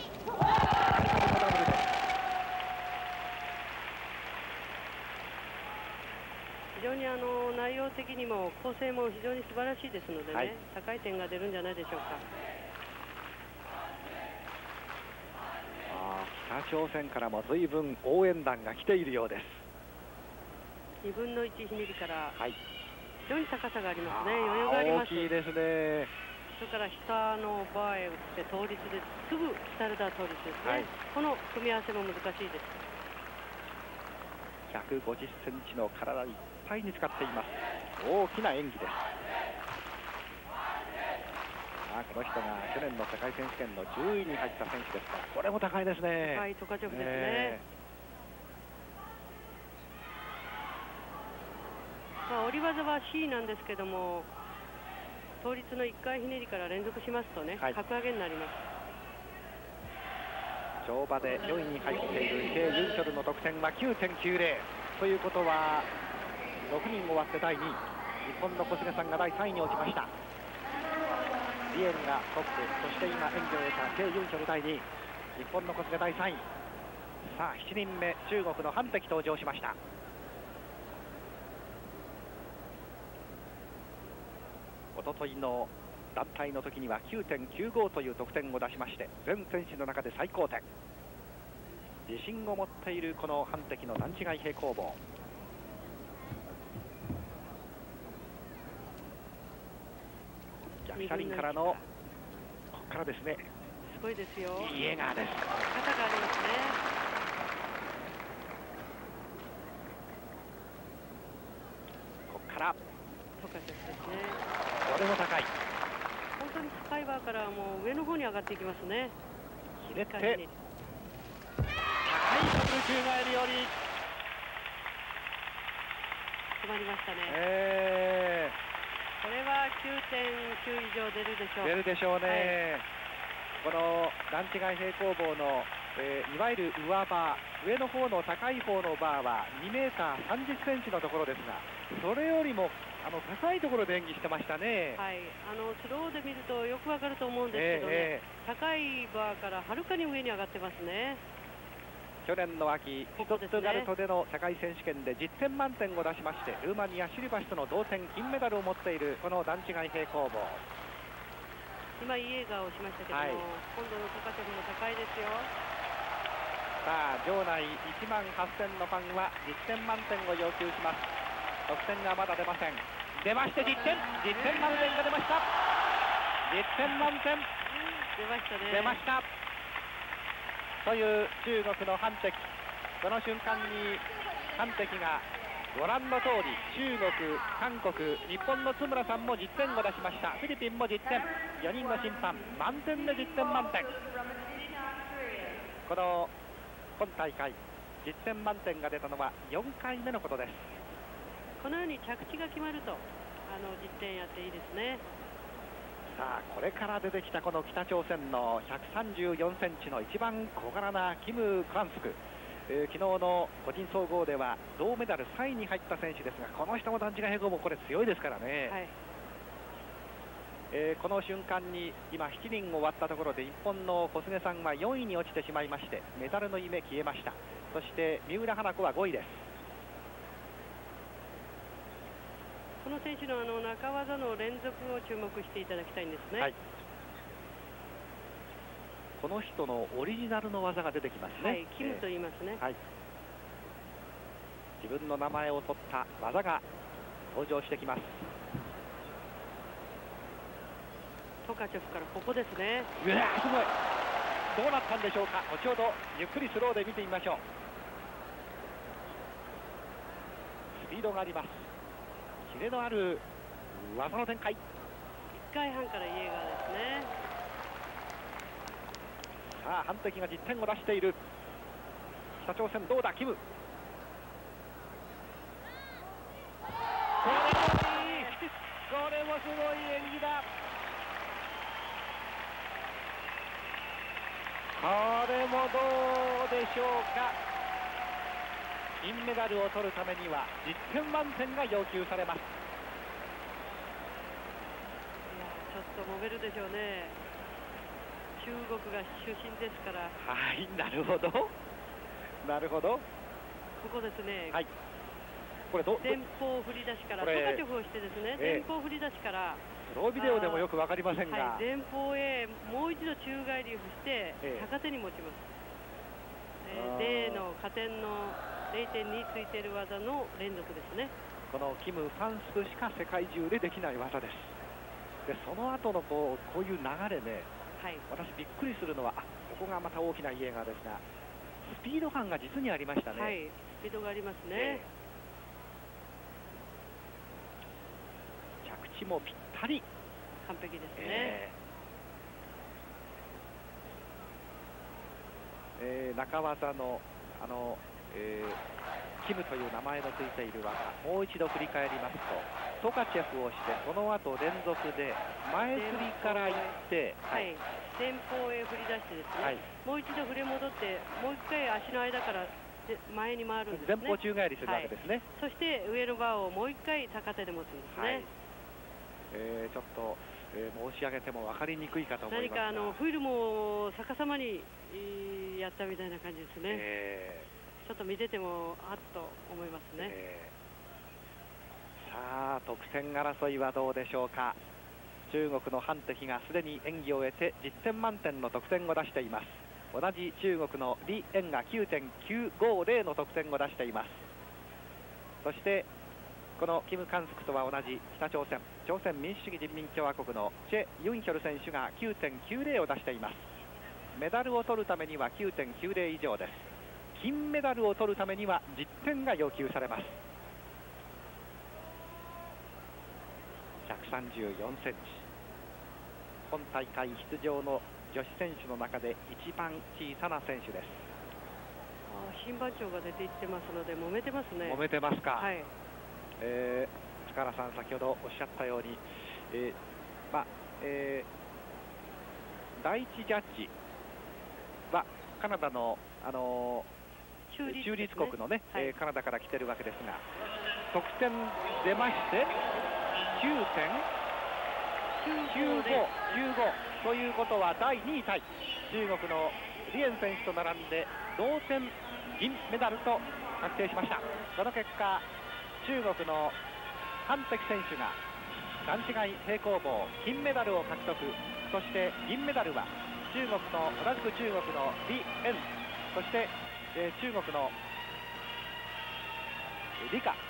非常に内容的にも構成も非常に素晴らしいですのでね、高い点が出るんじゃないでしょうか。 北朝鮮からも随分応援団が来ているようです。 2分の1ひねりから、非常に高さがありますね。余裕があります。 大きいですね。 それから下のバーへ打って倒立ですぐシュタルダー倒立ですね。この組み合わせも難しいです。 150センチの体いっぱいに使っています。大きな演技です。この人が去年の世界選手権の10位に入った選手ですから、これも高いですね。 トカチョフですね。 技は C なんですけども、倒立の1回ひねりから連続しますとね、格上げになります。 跳馬で4位に入っている池江ユンチョルの得点は 9.90 ということは6人終わって第2位、日本の小菅さんが第3位に落ちました。リエンがトップ、そして今演技を終えた池江ユンチョル第2位、日本の小菅第3位。さあ7人目、中国のハンテキ登場しました。おとといの団体の時には 9.95 という得点を出しまして、全選手の中で最高点。自信を持っているこのハンテキの段違い平行棒。逆車輪からのここからですね。 すごいですよ。 いい笑顔です。 肩がありますね。 ここからトカチェフですね。 これも高い。 本当にスカイバーからもう上の方に上がっていきますね。 ひねって高いダブル宙返りより決まりましたね。これは 9.9 以上出るでしょう。 出るでしょうね。この段違い平行棒の、いわゆる上バー、上の方の高い方のバーは2メーター30センチのところですが、それよりも高いところで演技してましたね。 はい、スローで見るとよくわかると思うんですけどね、高いバーからはるかに上に上がってますね。 去年の秋、ストットガルトでの世界選手権で10点満点を出しまして、ルーマニア・シルバスとの同点金メダルを持っているこの段違い平行棒。 今いい笑顔をしましたけども、今度のトカチェフも高いですよ。 さあ場内1万8000のファンは10点満点を要求します。得点がまだ出ません。出まして10点満点が出ました。10点満点出ましたね。 出ましたという中国のハンテキ。この瞬間にハンテキがご覧の通り、中国、韓国、日本の津村さんも10点を出しました。フィリピンも10点、4人の審判満点で10点満点。この今大会10点満点が出たのは4回目のことです。 このように着地が決まると10点やっていいですね。 さあこれから出てきたこの北朝鮮の134センチの一番小柄なキム・クワンスク、昨日の個人総合では銅メダル3位に入った選手ですが、この人も段違い平行棒これ強いですからね。この瞬間に今7人終わったところで、日本の小菅さんは4位に落ちてしまいまして、メダルの夢消えました。そして三浦花子は5位です。 この選手の中技の連続を注目していただきたいんですね。はい、 この人のオリジナルの技が出てきますね。 はい、キムと言いますね。 はい、自分の名前を取った技が登場してきます。 トカチェフからここですね。 うわすごい。どうなったんでしょうか。後ほどゆっくりスローで見てみましょう。スピードがあります。キレのある技の展開。 1回半からいい笑顔ですね。 さあハンテキが10点を出している。北朝鮮どうだキム。これもすごい演技だ。これもどうでしょうか。金メダルを取るためには10点満点が要求されます。いやちょっと揉めるでしょうね。中国が出身ですから。 はい、なるほどなるほど。 ここですね。 はい、これ前方振り出しから、トカチェフをしてですね、前方振り出しからスロービデオでもよく分かりませんが、 前方へもう一度宙返りをして逆手に持ちます。D の加点の0.2 ついている技の連続ですね。 このキム・ファンスしか世界中でできない技です。でその後のこういう流れで、私びっくりするのは、ここがまた大きなイエガーですが、スピード感が実にありましたね。 はい、スピードがありますね。 着地もぴったり完璧ですね。 中技のキムという名前のついている技、もう一度振り返りますと、トカチェフをしてその後連続で前振りからいって、 前方へ振り出してですね、もう一度振れ戻って、もう一回足の間から前に回るんですね。 前方宙返りするわけですね。 そして上のバーをもう一回高手で持つんですね。 ちょっと、申し上げても分かりにくいかと思いますが、 何かフィルムを逆さまにやったみたいな感じですね。ちょっと見ててもあっと思いますね。 さあ得点争いはどうでしょうか。中国のハンテヒがすでに演技を終えて10点満点の得点を出しています。同じ中国の李燕が 9.950 の得点を出しています。そしてこのキム・カンスクとは同じ北朝鮮、朝鮮民主主義人民共和国のチェ・ユンヒョル選手が 9.90 を出しています。メダルを取るためには 9.90 以上です。金メダルを取るためには10点が要求されます。134センチ、本大会出場の女子選手の中で一番小さな選手です。 審判長が出ていってますので揉めてますね。 揉めてますか。 はい。 塚原さん先ほどおっしゃったように、第一ジャッジはカナダの、中立国のね、カナダから来てるわけですが、得点出まして9.95ということは第2位タイ、中国の李燕選手と並んで同点銀メダルと確定しました。その結果中国のハンテキ選手が段違い平行棒金メダルを獲得。そして銀メダルは同じく中国の李燕、そして、中国の李夏、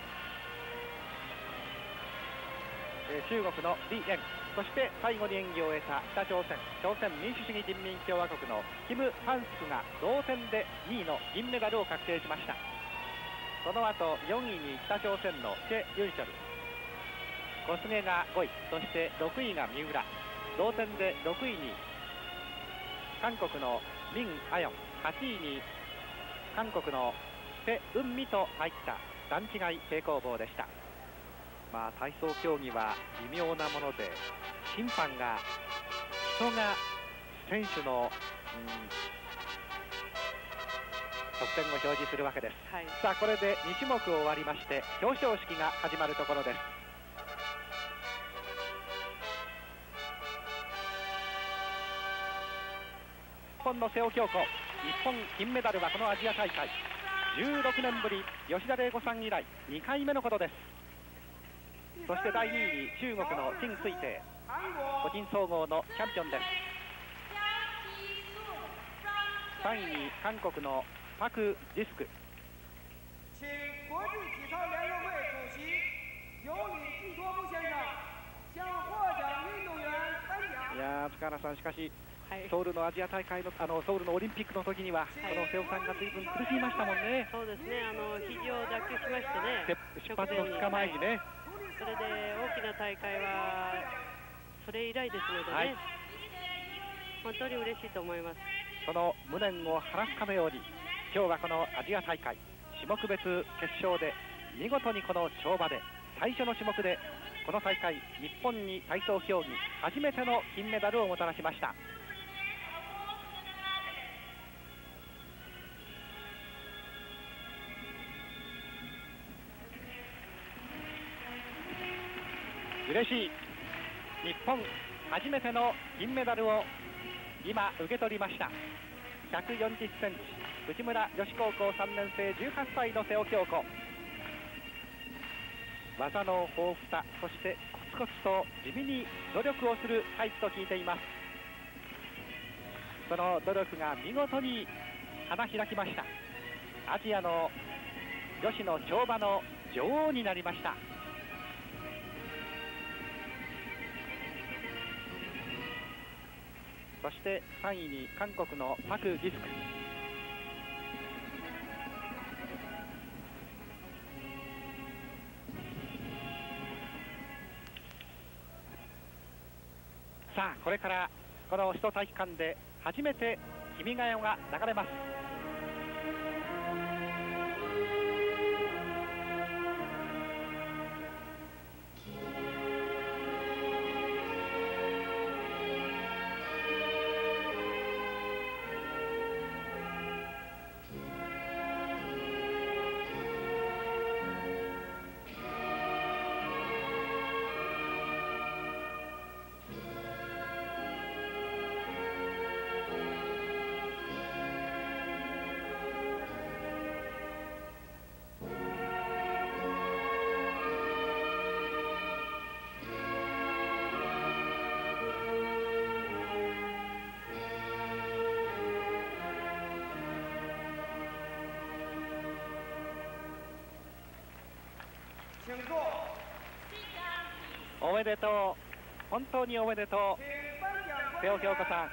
中国の李燕、そして最後に演技を終えた北朝鮮民主主義人民共和国のキム・ハンスクが同点で2位の銀メダルを確定しました。その後4位に北朝鮮のチェ・ユンヒョル、小菅が5位、そして6位が三浦、同点で6位に韓国のミン・アヨン、8位に韓国のペ・ウンミと入った段違い平行棒でした。体操競技は微妙なもので、審判が人が選手の、得点を表示するわけです。さあこれで2種目終わりまして表彰式が始まるところです。日本の瀬尾京子、日本金メダルはこのアジア大会16年ぶり、吉田玲子さん以来2回目のことです。そして第2位に中国の陳水婷、個人総合のチャンピオンです。3位に韓国のパク・ジスク。いや塚原さん、しかしソウルのアジア大会のソウルのオリンピックの時には、この瀬尾さんが随分苦しみましたもんね。 そうですね、肘を脱臼しましてね、 出発の2日前にね。 それで大きな大会はそれ以来ですのでね、本当に嬉しいと思います。 その無念を晴らすかのように、今日はこのアジア大会種目別決勝で見事にこの跳馬で最初の種目でこの大会日本に体操競技初めての金メダルをもたらしました。嬉しい、日本初めての銀メダルを今受け取りました。140センチ、藤村女子高校3年生18歳の瀬尾京子、技の豊富さ、そしてコツコツと地味に努力をするタイプと聞いています。その努力が見事に花開きました。アジアの女子の跳馬の女王になりました。そして3位に韓国のパク・ジスク。さあこれからこの首都体育館で初めて君が代が流れます。 おめでとう、本当におめでとう、瀬尾京子さん。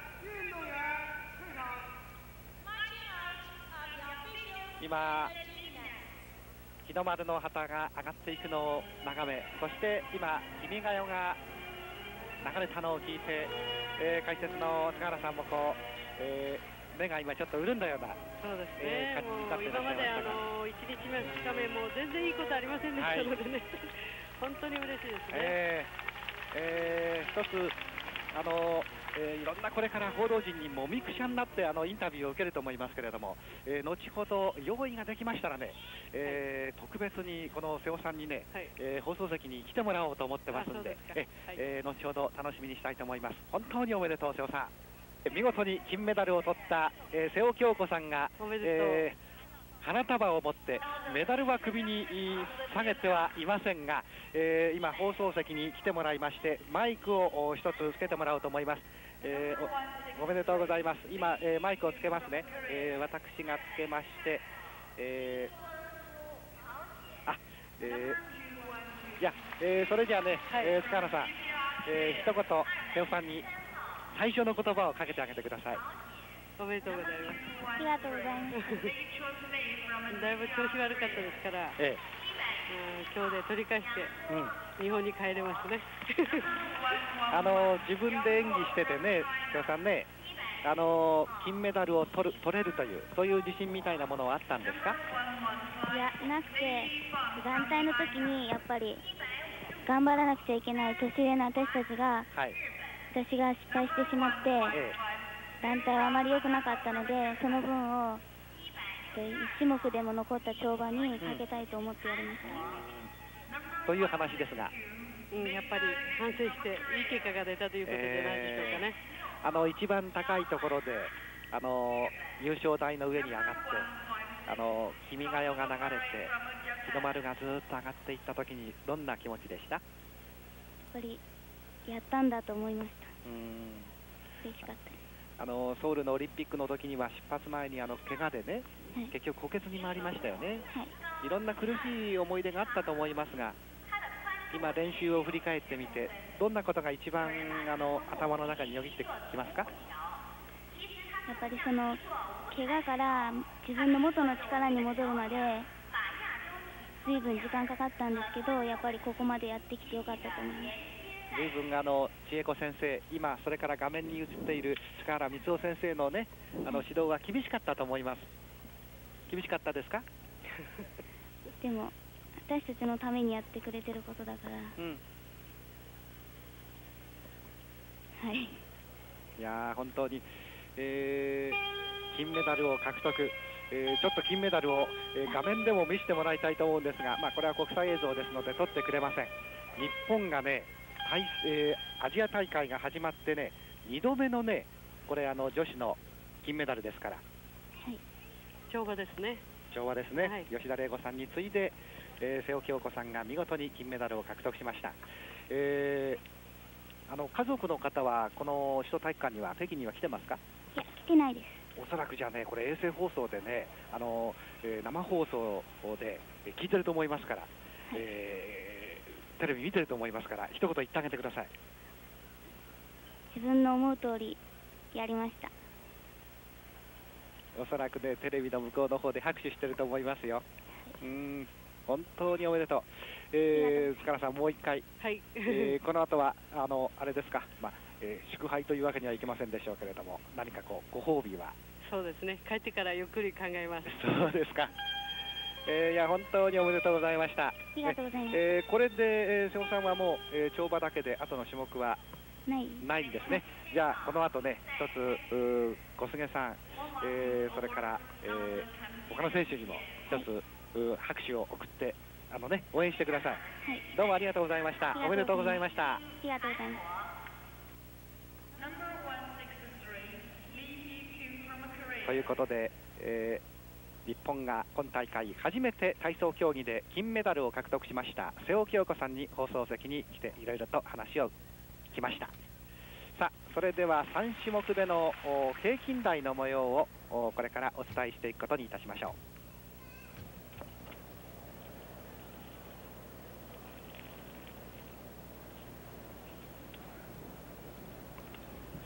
今日の丸の旗が上がっていくのを眺め、そして今君が代が流れたのを聞いて、解説の塚原さんもこう、目が今ちょっと潤んだようなそうですね、 感じになっていらっしゃいましたが、 今まで1日目2日目も全然いいことありませんでしたのでね、はい、本当に嬉しいですね。 一ついろんなこれから報道陣にもみくしゃになってインタビューを受けると思いますけれども、後ほど用意ができましたらね、特別にこの瀬尾さんにね、放送席に来てもらおうと思ってますんで、後ほど楽しみにしたいと思います。本当におめでとう、瀬尾さん。見事に金メダルを取った瀬尾京子さんが、花束を持ってメダルは首に下げてはいませんが、今放送席に来てもらいましてマイクを一つつけてもらおうと思います。おめでとうございます。今、マイクをつけますね。私がつけまして、いや、それじゃあね、塚原さん、一言瀬尾さんに最初の言葉をかけてあげてください。 おめでとうございます。 ありがとうございます。 だいぶ調子悪かったですから、今日で取り返して、日本に帰れますね。 自分で演技しててね、瀬尾さんね、金メダルを取れるという、そういう自信みたいなものはあったんですか？ いや、なくて、団体の時にやっぱり頑張らなくちゃいけない年上の私たちが、私が失敗してしまって、団体はあまり良くなかったので、その分を1種目でも残った跳馬にかけたいと思ってやりました。 という話ですが、 やっぱり反省していい結果が出たということじゃないでしょうかね。 一番高いところで優勝台の上に上がって君が代が流れて日の丸がずっと上がっていった時にどんな気持ちでした？ やっぱりやったんだと思いました。嬉しかったです。 ソウルのオリンピックの時には出発前に怪我でね、結局補欠に回りましたよね。いろんな苦しい思い出があったと思いますが、今練習を振り返ってみてどんなことが一番頭の中によぎってきますか？ やっぱりその怪我から自分の元の力に戻るまで随分時間かかったんですけど、やっぱりここまでやってきてよかったと思います。 随分千恵子先生、今それから画面に映っている塚原光雄先生のね指導は厳しかったと思います。厳しかったですか？ でも私たちのためにやってくれてることだから、いや本当に、金メダルを獲得、ちょっと金メダルを、画面でも見せてもらいたいと思うんですが、これは国際映像ですので撮ってくれません。日本がねアジア大会が始まってね2度目のねこれ女子の金メダルですから、 跳馬ですね。 跳馬ですね、吉田玲子さんに次いで、瀬尾京子さんが見事に金メダルを獲得しました。家族の方はこの首都体育館には北京には来てますか？ いや、来てないです。 おそらくじゃあねこれ衛星放送でね生放送で聞いてると思いますから、テレビ見てると思いますから一言言ってあげてください。 自分の思う通りやりました。 おそらくねテレビの向こうの方で拍手してると思いますよ。本当におめでとう。塚原さんもう一回、この後はあれですか、祝杯というわけにはいきませんでしょうけれども、何かご褒美は？ そうですね、帰ってからゆっくり考えます。 そうですか。いや本当におめでとうございました。ありがとうございます。 これで瀬尾さんはもう、跳馬だけで後の種目はないんですね。じゃあこの後ね一つ小菅さん、それから、他の選手にも一つ、拍手を送って応援してください。どうもありがとうございました。おめでとうございました。 ありがとうございます。 ということで、日本が今大会初めて体操競技で金メダルを獲得しました瀬尾京子さんに放送席に来ていろいろと話を聞きました。さあそれでは3種目での平均台の模様をこれからお伝えしていくことにいたしましょう。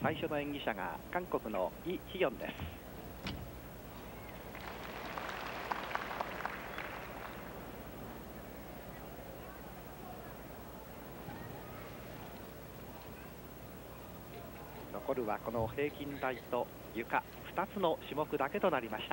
最初の演技者が韓国のイ・ヒヨンです。残るはこの平均台と床2つの種目だけとなりました。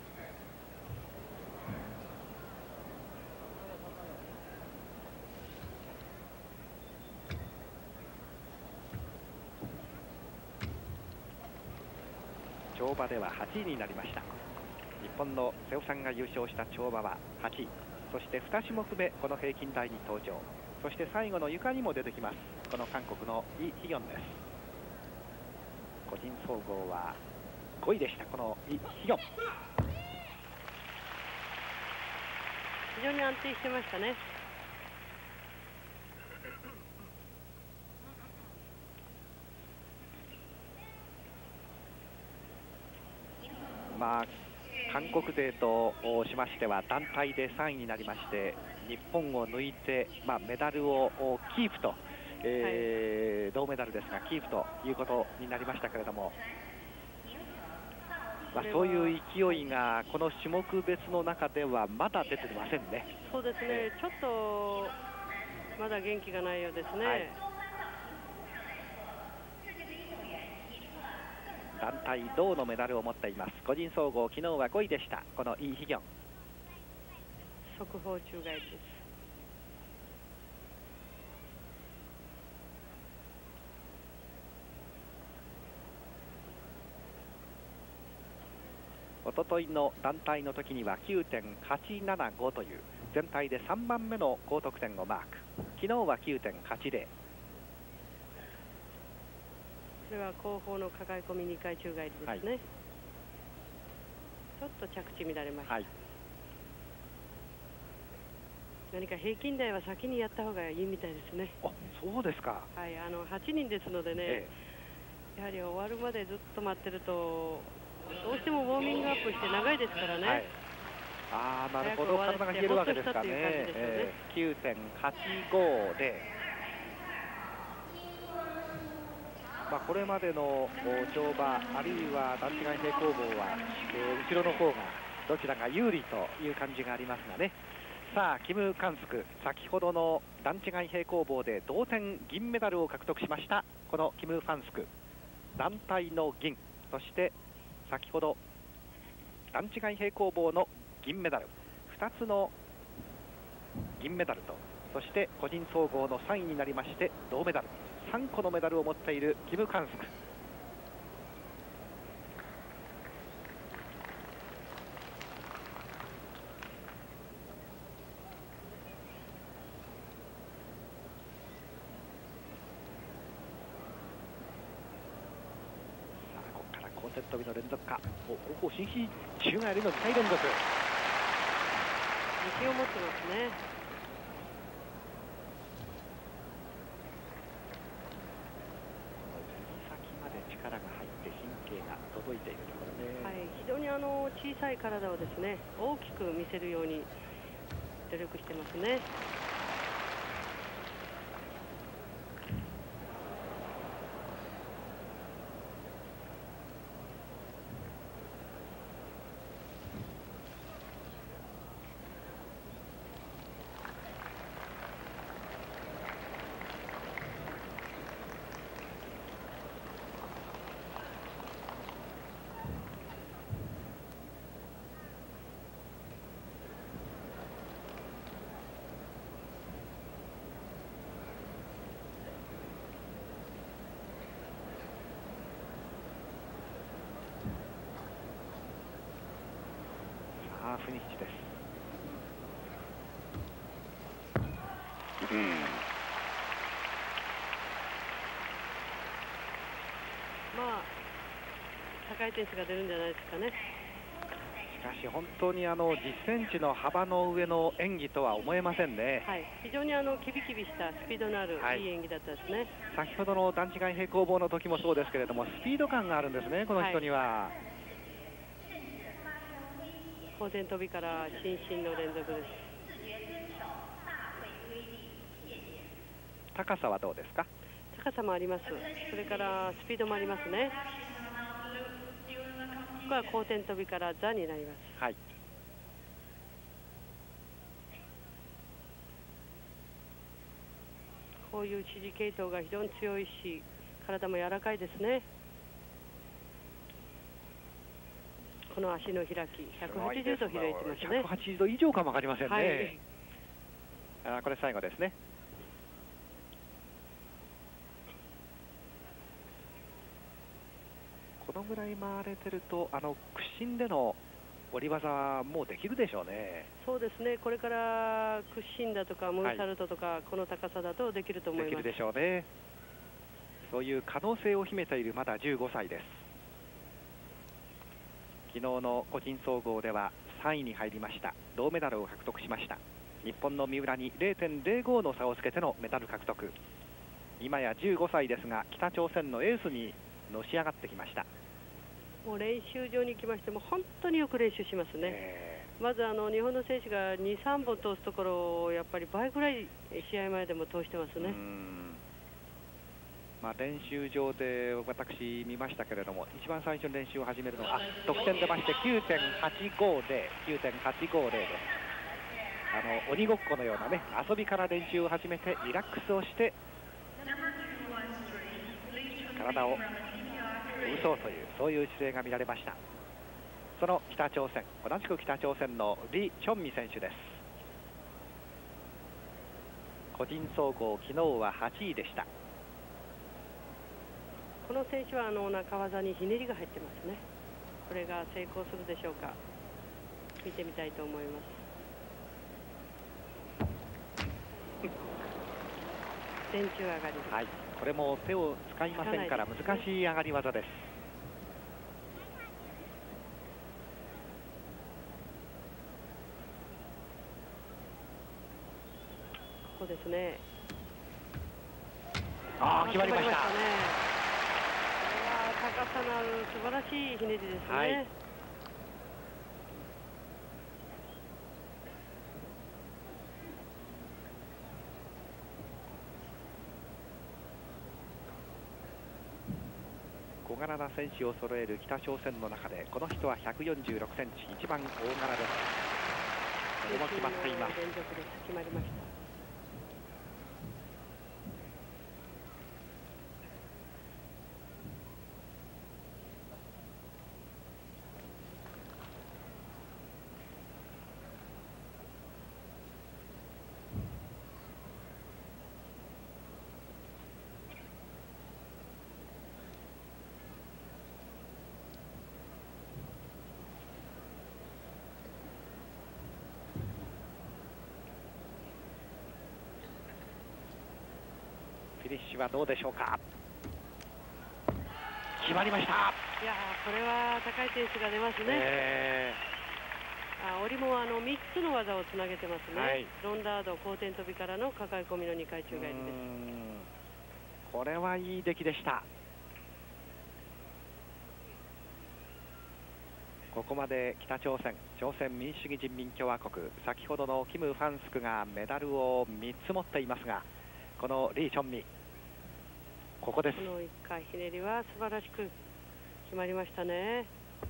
跳馬では8位になりました。日本の瀬尾さんが優勝した跳馬は8位、そして2種目目この平均台に登場、そして最後の床にも出てきますこの韓国のイ・ヒヨンです。個人総合は5位でしたこのイ・ヒヨン。 非常に安定してましたね。 まあ、韓国勢としましては団体で3位になりまして日本を抜いて、メダルをキープと、銅メダルですがキープということになりましたけれども、そういう勢いがこの種目別の中ではまだ出てませんね。 そうですね、ちょっとまだ元気がないようですね。 団体銅のメダルを持っています。個人総合昨日は5位でしたこのイ・ヒギョン。 速報宙返りです。 おとといの団体の時には 9.875 という全体で3番目の高得点をマーク。昨日は 9.80。 これは後方の抱え込み2回宙返りですね。ちょっと着地乱れました。何か平均台は先にやった方がいいみたいですね。 あ、そうですか。 はい、8人ですのでね、やはり終わるまでずっと待ってるとどうしてもウォーミングアップして長いですからね。 ああ、なるほど、体が冷えるわけですかね。9.85 で。これまでの跳馬あるいは段違い平行棒は、後ろの方がどちらが有利という感じがありますがね。さあキム・カンスク、先ほどの段違い平行棒で同点銀メダルを獲得しましたこのキム・ファンスク、団体の銀、そして先ほど段違い平行棒の銀メダル、2つの銀メダルと、そして個人総合の3位になりまして銅メダル、3個のメダルを持っているキム・カンスク。ここから高点跳びの連続か、後方伸身宙返りの2回連続。 自信を持ってますね。 力が入って神経が届いているところで、 非常に小さい体をですね大きく見せるように努力してますね。 フィニッシュです。 高い点数が出るんじゃないですかね。 しかし本当に10センチの幅の上の演技とは思えませんね。 非常にキビキビしたスピードのあるいい演技だったですね。 先ほどの段違い平行棒の時もそうですけれども、スピード感があるんですね、この人には。 後転跳びから伸身の連続です。 高さはどうですか？ 高さもあります。それからスピードもありますね。ここは後転飛びから座になります。 はい。 こういう指示系統が非常に強いし、体も柔らかいですね。この足の開き、180度開いてますね。 180度以上かもわかりませんね。はい、これ最後ですね。このぐらい回れてると、屈伸での下り技はもうできるでしょうね。 そうですね。これから屈伸だとかムーンサルトとか、はい、この高さだとできると思います。 できるでしょうね。そういう可能性を秘めているまだ15歳です。昨日の個人総合では3位に入りました。銅メダルを獲得しました。日本の三浦に 0.05 の差をつけてのメダル獲得。今や15歳ですが、北朝鮮のエースにのし上がってきました。 もう練習場に来ましても本当によく練習しますね。まず日本の選手が2、3本通すところをやっぱり倍ぐらい試合前でも通してますね。 練習場で私見ましたけれども、一番最初に練習を始めるのは得点出まして 9.850 です。鬼ごっこのようなね、遊びから練習を始めてリラックスをして体をそうという、そういう姿勢が見られました。その北朝鮮、同じく北朝鮮のリ・チョンミ選手です。個人総合昨日は8位でした。 この選手は中技にひねりが入ってますね。これが成功するでしょうか。見てみたいと思います。電柱上がりです。 はい、これも手を使いませんから難しい上がり技です。 ここですね。 決まりました。 高さのある素晴らしいひねりですね。はい、 小柄な選手を揃える北朝鮮の中で、この人は146センチ、一番大柄です。これも決まっています。 連続です。決まりました。 フィニッシュはどうでしょうか。決まりました。 いやこれは高い点数が出ますね。下りも3つの技をつなげてますね。はい、ロンダード、後転飛びからの抱え込みの2回宙返りです。 これはいい出来でした。ここまで北朝鮮、朝鮮民主主義人民共和国、先ほどのキム・ファンスクがメダルを3つ持っていますが、このリ・チョンミ、ここです。 この1回ひねりは素晴らしく決まりましたね。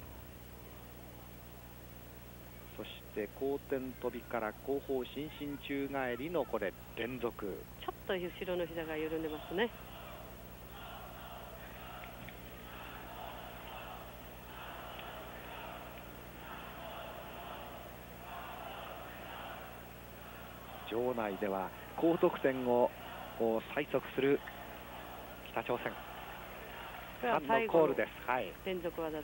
そして後転飛びから後方伸身宙返りのこれ連続。 ちょっと後ろの膝が緩んでますね。 場内では高得点を催促する北朝鮮。ファンのコールです。はい、 連続技です。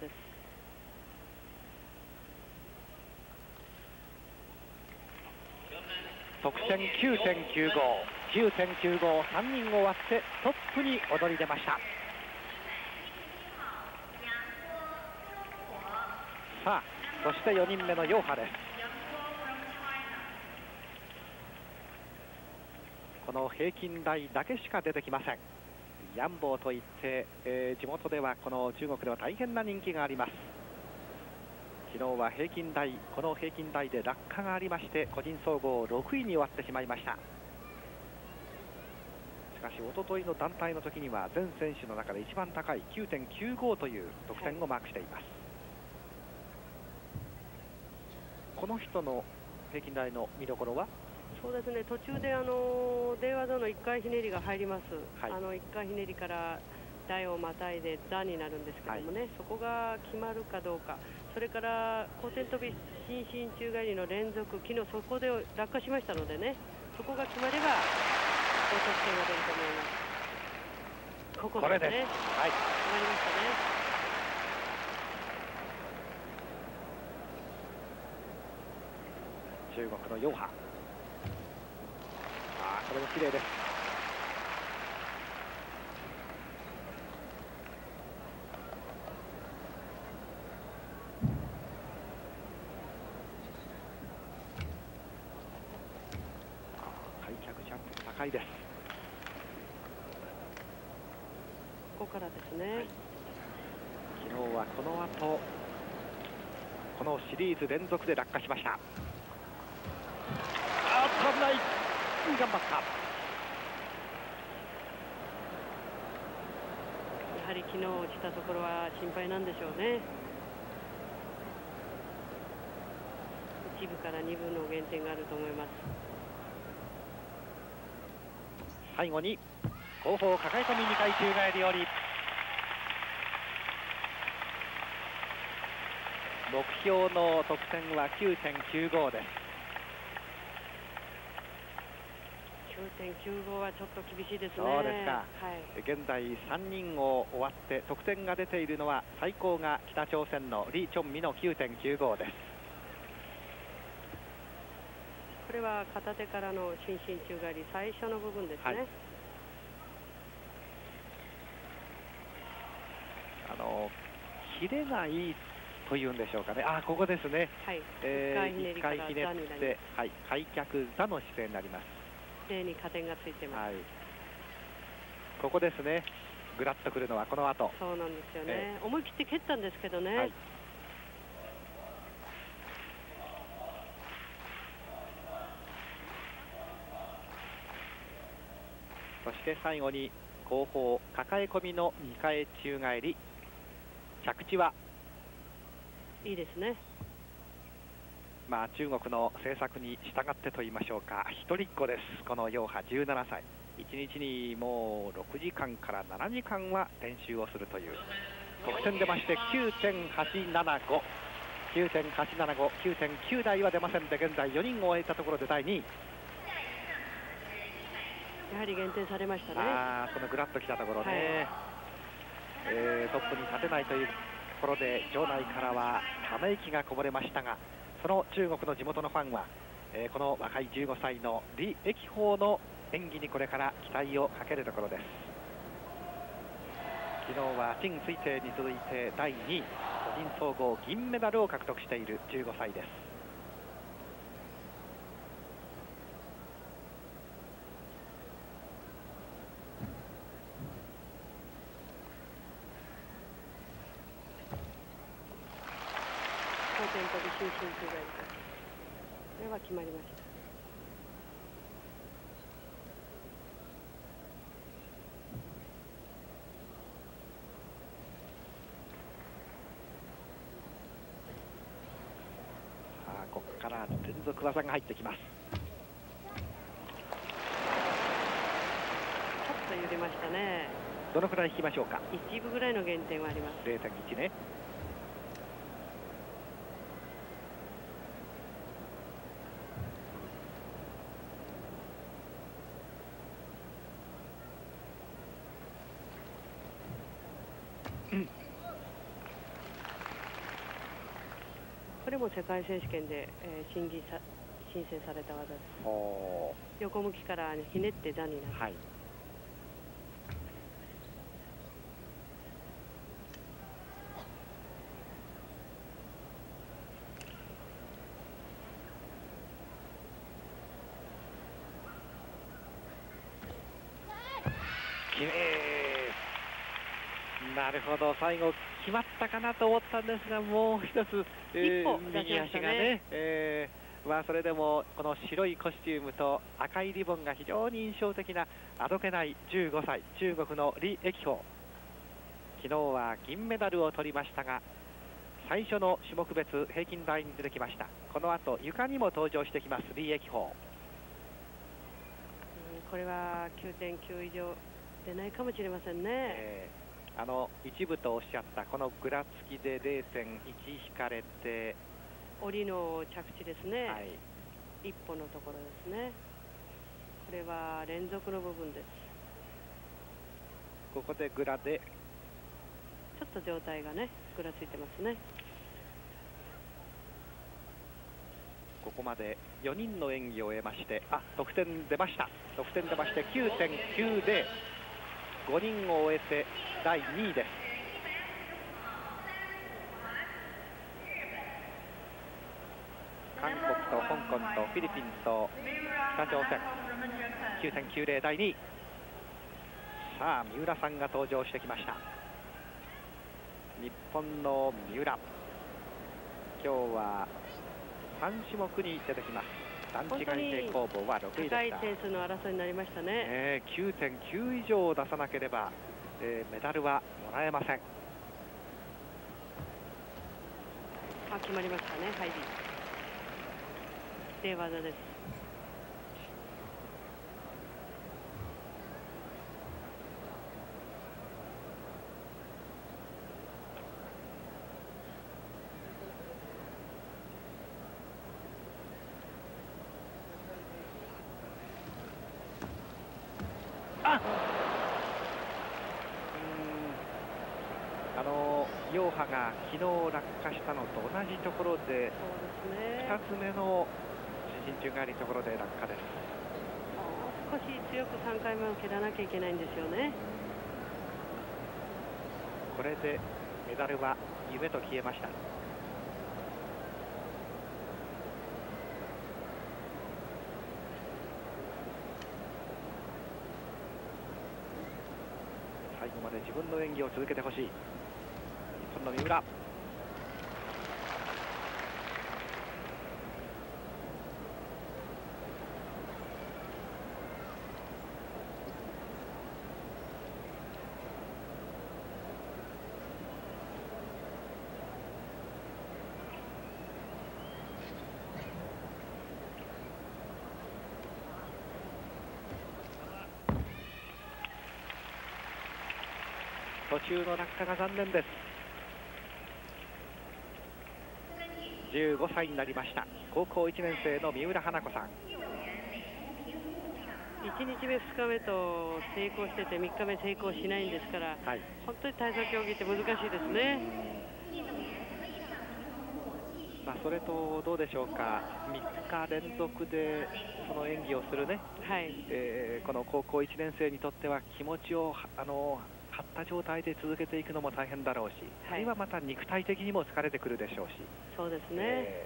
得点 9.95、9.95、3人終わってトップに躍り出ました。さあ、そして4人目のヨーハです。この平均台だけしか出てきません。ヤンボーといって、地元ではこの中国では大変な人気があります。昨日は平均台、この平均台で落下がありまして、個人総合6位に終わってしまいました。 しかし一昨日の団体の時には全選手の中で一番高い 9.95 という得点をマークしています。この人の平均台の見どころは？ そうですね、途中で出技の1回ひねりが入ります。1回ひねりから台をまたいで座になるんですけどもね、そこが決まるかどうか。それから後転跳び伸身宙返りの連続、昨日そこで落下しましたのでね、そこが決まれば高得点が出ると思います。ここですね。はい、決まりましたね。 中国のヨウハ。これも綺麗です。開脚ジャンプ高いです。 ここからですね。 昨日はこの後このシリーズ連続で落下しました。危ない。頑張った。やはり昨日落ちたところは心配なんでしょうね。1部から2部の減点があると思います。 最後に後方抱え込み2回宙返り降り。目標の得点は 9.95 です。 9.95 はちょっと厳しいですね。 そうですか。現在3人を終わって得点が出ているのは最高が北朝鮮のリ・チョンミの 9.95 です。 これは片手からの伸身宙返り最初の部分ですね。 キレがいいというんでしょうかね。ここですね。1回ひねって、開脚座の姿勢になります。 例に加点がついてます。 ここですね。ぐらっとくるのはこの後。 そうなんですよね。思い切って蹴ったんですけどね。 そして最後に後方抱え込みの2回宙返り。着地はいいですね。 中国の政策に従ってと言いましょうか、一人っ子です。このヨウハ17歳。1日にもう6時間から7時間は練習をするという。得点出まして 9.875、9.875、9.9 台は出ませんで、現在4人を終えたところで第2位。 やはり減点されましたね。 そのぐらっときたところね、トップに立てないというところで場内からはため息がこぼれましたが、その中国の地元のファンは、この若い15歳の李易峰の演技にこれから期待をかけるところです。昨日は陳水星に続いて第2位、個人総合銀メダルを獲得している15歳です。 後転跳び伸身宙返り、これは決まりました。 ここから連続技が入ってきます。ちょっと揺れましたね。 どのくらい引きましょうか。 1部ぐらいの減点はあります。 0.1 ね。 これも世界選手権で、申請された技です。横向きからひねって座になる。 きれい。なるほど、最後決まったかなと思ったんですが、もう一つ、右足がね、 それでもこの白いコスチュームと赤いリボンが非常に印象的なあどけない15歳、中国の李液峰。昨日は銀メダルを取りましたが、最初の種目別平均台に出てきました。この後床にも登場してきます李液峰。 これは 9.9 以上出ないかもしれませんね。 一部とおっしゃったこのぐらつきで 0.1 引かれて、 降りの着地ですね、 はい、 一歩のところですね。これは連続の部分です。 ここでぐらでちょっと状態がねぐらついてますね。 ここまで4人の演技を終えまして、得点出ました。得点出まして 9.90、5人を終えて第2位です。韓国と香港とフィリピンと北朝鮮、9.90 第2位。さあ三浦さんが登場してきました。日本の三浦、今日は3種目に出てきます。段違い平行棒は6位でした。 高い点数の争いになりましたね。 9.9 以上出さなければ、メダルはもらえません。 決まりましたね。入り定技です。 ヨーハが昨日落下したのと同じところで、2つ目の新人宙返りところで落下です。 少し強く3回目を蹴らなきゃいけないんですよね。 これでメダルは夢と消えました。最後まで自分の演技を続けてほしい日本の三浦。途中の落下が残念です。15歳になりました。高校1年生の三浦花子さん。 1日目、2日目と成功してて、3日目成功しないんですから、はい、本当に体操競技って難しいですね。 それとどうでしょうか、3日連続でその演技をするね、はい、この高校1年生にとっては気持ちを張った状態で続けていくのも大変だろうし、はい、あるいはまた肉体的にも疲れてくるでしょうし。 そうですね、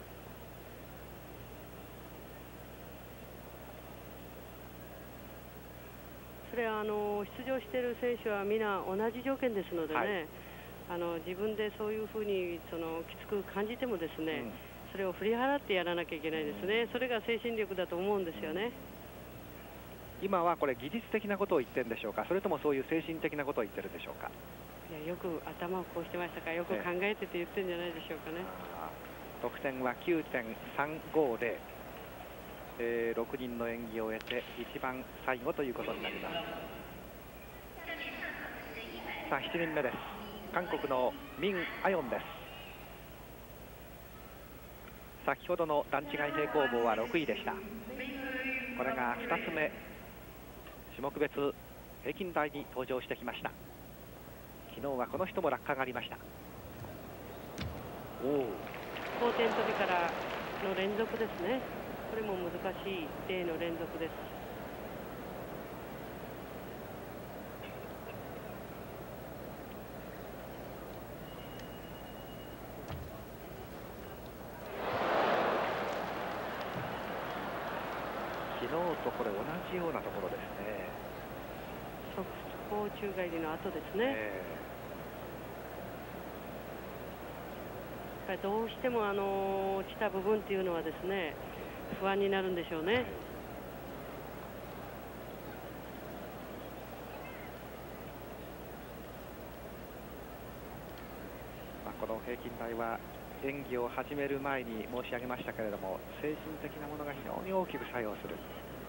それは出場している選手は皆同じ条件ですのでね、はい、自分でそういうふうにきつく感じてもですね、それを振り払ってやらなきゃいけないですね。それが精神力だと思うんですよね。 今はこれ技術的なことを言ってるんでしょうか、それともそういう精神的なことを言ってるんでしょうか。 いや、よく頭をこうしてましたから、よく考えてて言ってるんじゃないでしょうかね。 得点は 9.350、6人の演技を終えて一番最後ということになります。さあ7人目です。韓国のミン・アヨンです。先ほどの段違い平行棒は6位でした。これが2つ目、種目別平均台に登場してきました。昨日はこの人も落下がありました。 後転跳びからの連続ですね。これも難しい例の連続です。 昨日とこれ同じようなところですね。 速攻宙返りの後ですね。 ぱりどうしても落ちた部分っていうのはですね、不安になるんでしょうね。 この平均台は演技を始める前に申し上げましたけれども、精神的なものが非常に大きく作用する。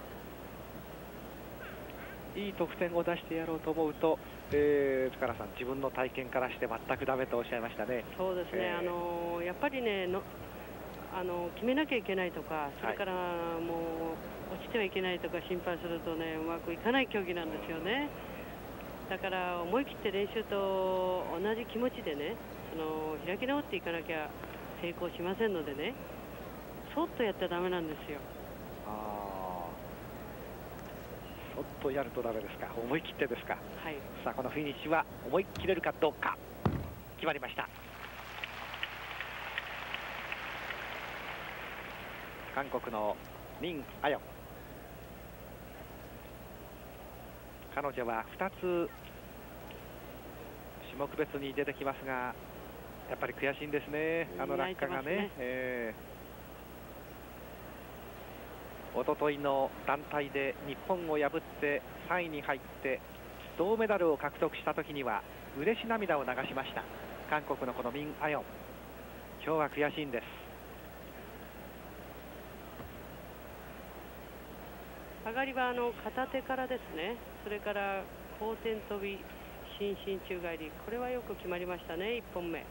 いい得点を出してやろうと思うと、塚原さん、自分の体験からして全くダメとおっしゃいましたね。 そうですね、やっぱりね決めなきゃいけないとか、それからもう落ちてはいけないとか心配するとね、うまくいかない競技なんですよね。だから思い切って練習と同じ気持ちでね、開き直っていかなきゃ成功しませんのでね、そっとやっちゃダメなんですよ。 そっとやるとダメですか。思い切ってですか。 はい。 さあこのフィニッシュは思い切れるかどうか。決まりました。韓国のミン・アヨン、彼女は2つ種目別に出てきますが、やっぱり悔しいんですね、落下がね。おとといの団体で日本を破って3位に入って銅メダルを獲得した時には嬉し涙を流しました。韓国のこのミン・アヨン、今日は悔しいんです。 上がりは片手からですね、それから後転跳び、伸身宙返り、これはよく決まりましたね、1本目。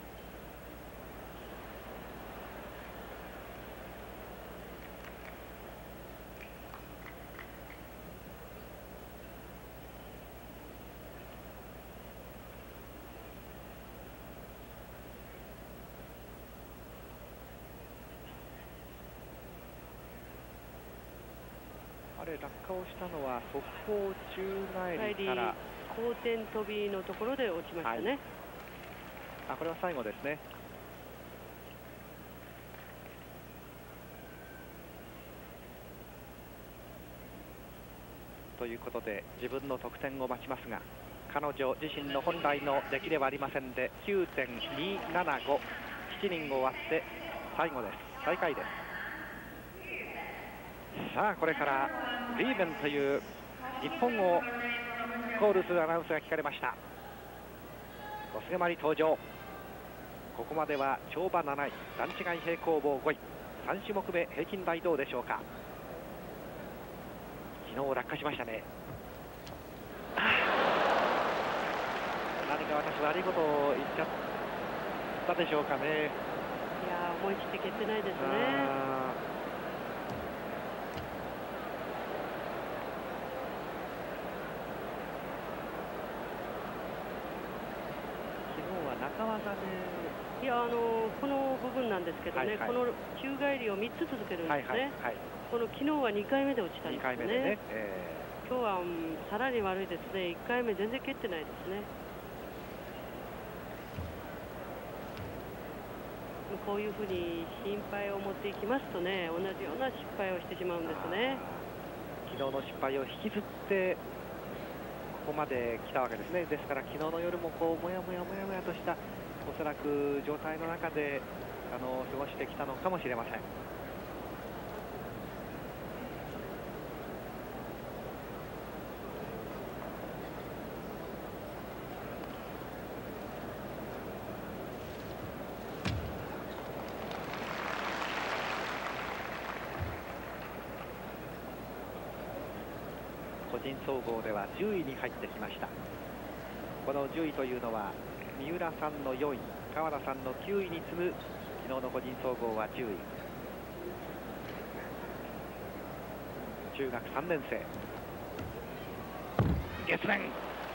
あれ、落下をしたのは速攻宙返りから後転跳びのところで落ちましたね。 これは最後ですね。ということで自分の得点を待ちますが、彼女自身の本来の出来ではありませんで 9.275、7人終わって最後です。最下位です。さあこれからリーベンという日本をコールするアナウンスが聞かれました。小菅真理登場。ここまでは跳馬7位、段違い平行棒5位、3種目目平均台どうでしょうか。昨日落下しましたね。何か私悪いことを言っちゃったでしょうかね。 いや思い切って蹴ってないですね。 中技で、 いやこの部分なんですけどね、この宙返りを3つ続けるんですね。この昨日は2回目で落ちたんですね。今日は、さらに悪いですね。1回目全然蹴ってないですね。こういうふうに心配を持っていきますとね、同じような失敗をしてしまうんですね。 昨日の失敗を引きずってここまで来たわけですね。ですから昨日の夜もこうもやもやもやもやとしたおそらく状態の中で過ごしてきたのかもしれません。個人総合では10位に入ってきました。この10位というのは三浦さんの4位、川田さんの9位に次ぐ昨日の個人総合は10位。中学3年生、月面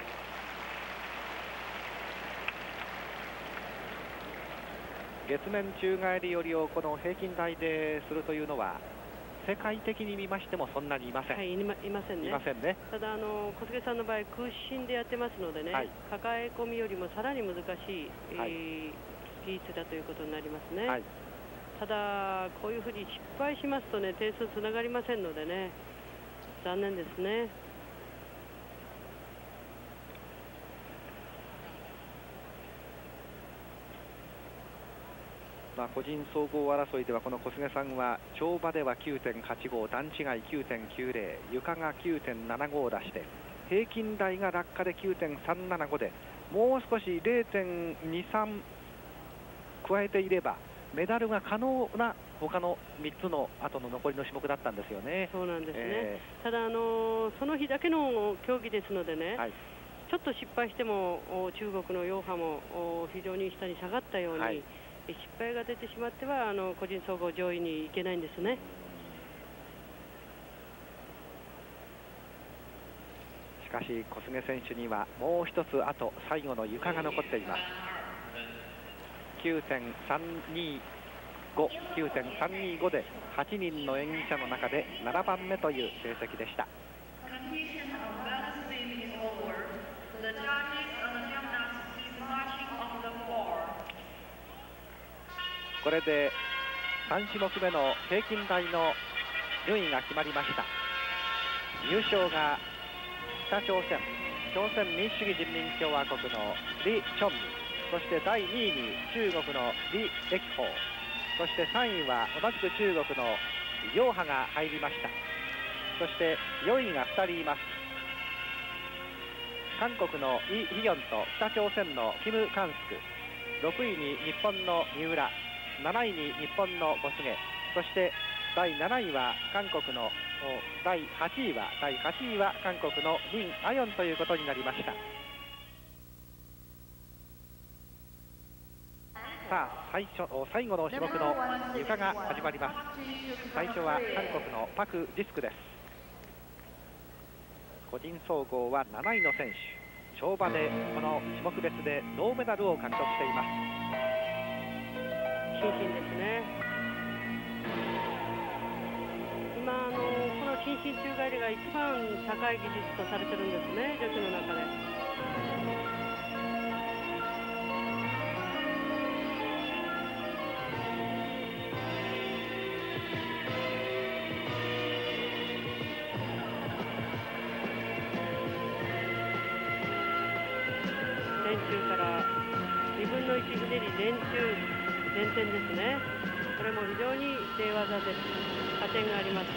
月面宙返りよりをこの平均台でするというのは世界的に見ましてもそんなにいません。 いませんね。ただ小菅さんの場合空心でやってますのでね、抱え込みよりもさらに難しい、技術だということになりますね。ただこういうふうに失敗しますとね、点数つながりませんのでね、残念ですね。 個人総合争いではこの小菅さんは跳馬では 9.85、段違い 9.90、床が 9.75 を出して平均台が落下で 9.375 でもう少し 0.23 加えていればメダルが可能な他の3つの後の残りの種目だったんですよね。 そうなんですね、ただその日だけの競技ですのでね、ちょっと失敗しても中国のヨウハも非常に下に下がったように、失敗が出てしまっては個人総合上位に行けないんですね。 しかし小菅選手にはもう一つあと最後の床が残っています。 9.325、9.325 で8人の演技者の中で7番目という成績でした。これで3種目目の平均台の順位が決まりました。優勝が北朝鮮民主主義人民共和国のリ・チョンミ、そして第2位に中国のリ・エキホウ、そして3位は同じく中国のヨウハが入りました。そして4位が2人います。韓国のイ・ヒギョンと北朝鮮のキム・カンスク、6位に日本の三浦、7位に日本の小菅、そして第7位は韓国の第8位は韓国のリン・アヨンということになりました。さあ最後の種目の床が始まります。最初は韓国のパク・ジスクです。個人総合は7位の選手、跳馬でこの種目別で銅メダルを獲得しています。 新進ですね。今この新進宙返りが一番高い技術とされてるんですね、女子の中で。前宙から2分の1ひねり前宙前転ですね。これも非常に出技です。加点があります。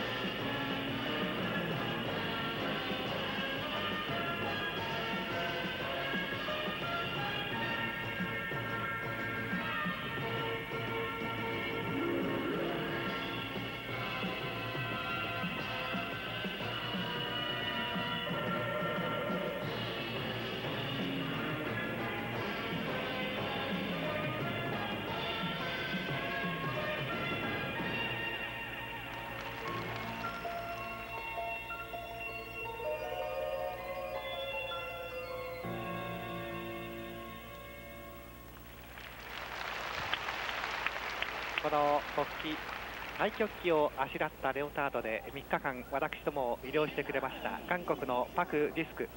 この国旗、太極旗をあしらったレオタードで3日間私どもを魅了してくれました韓国のパク・ジスク。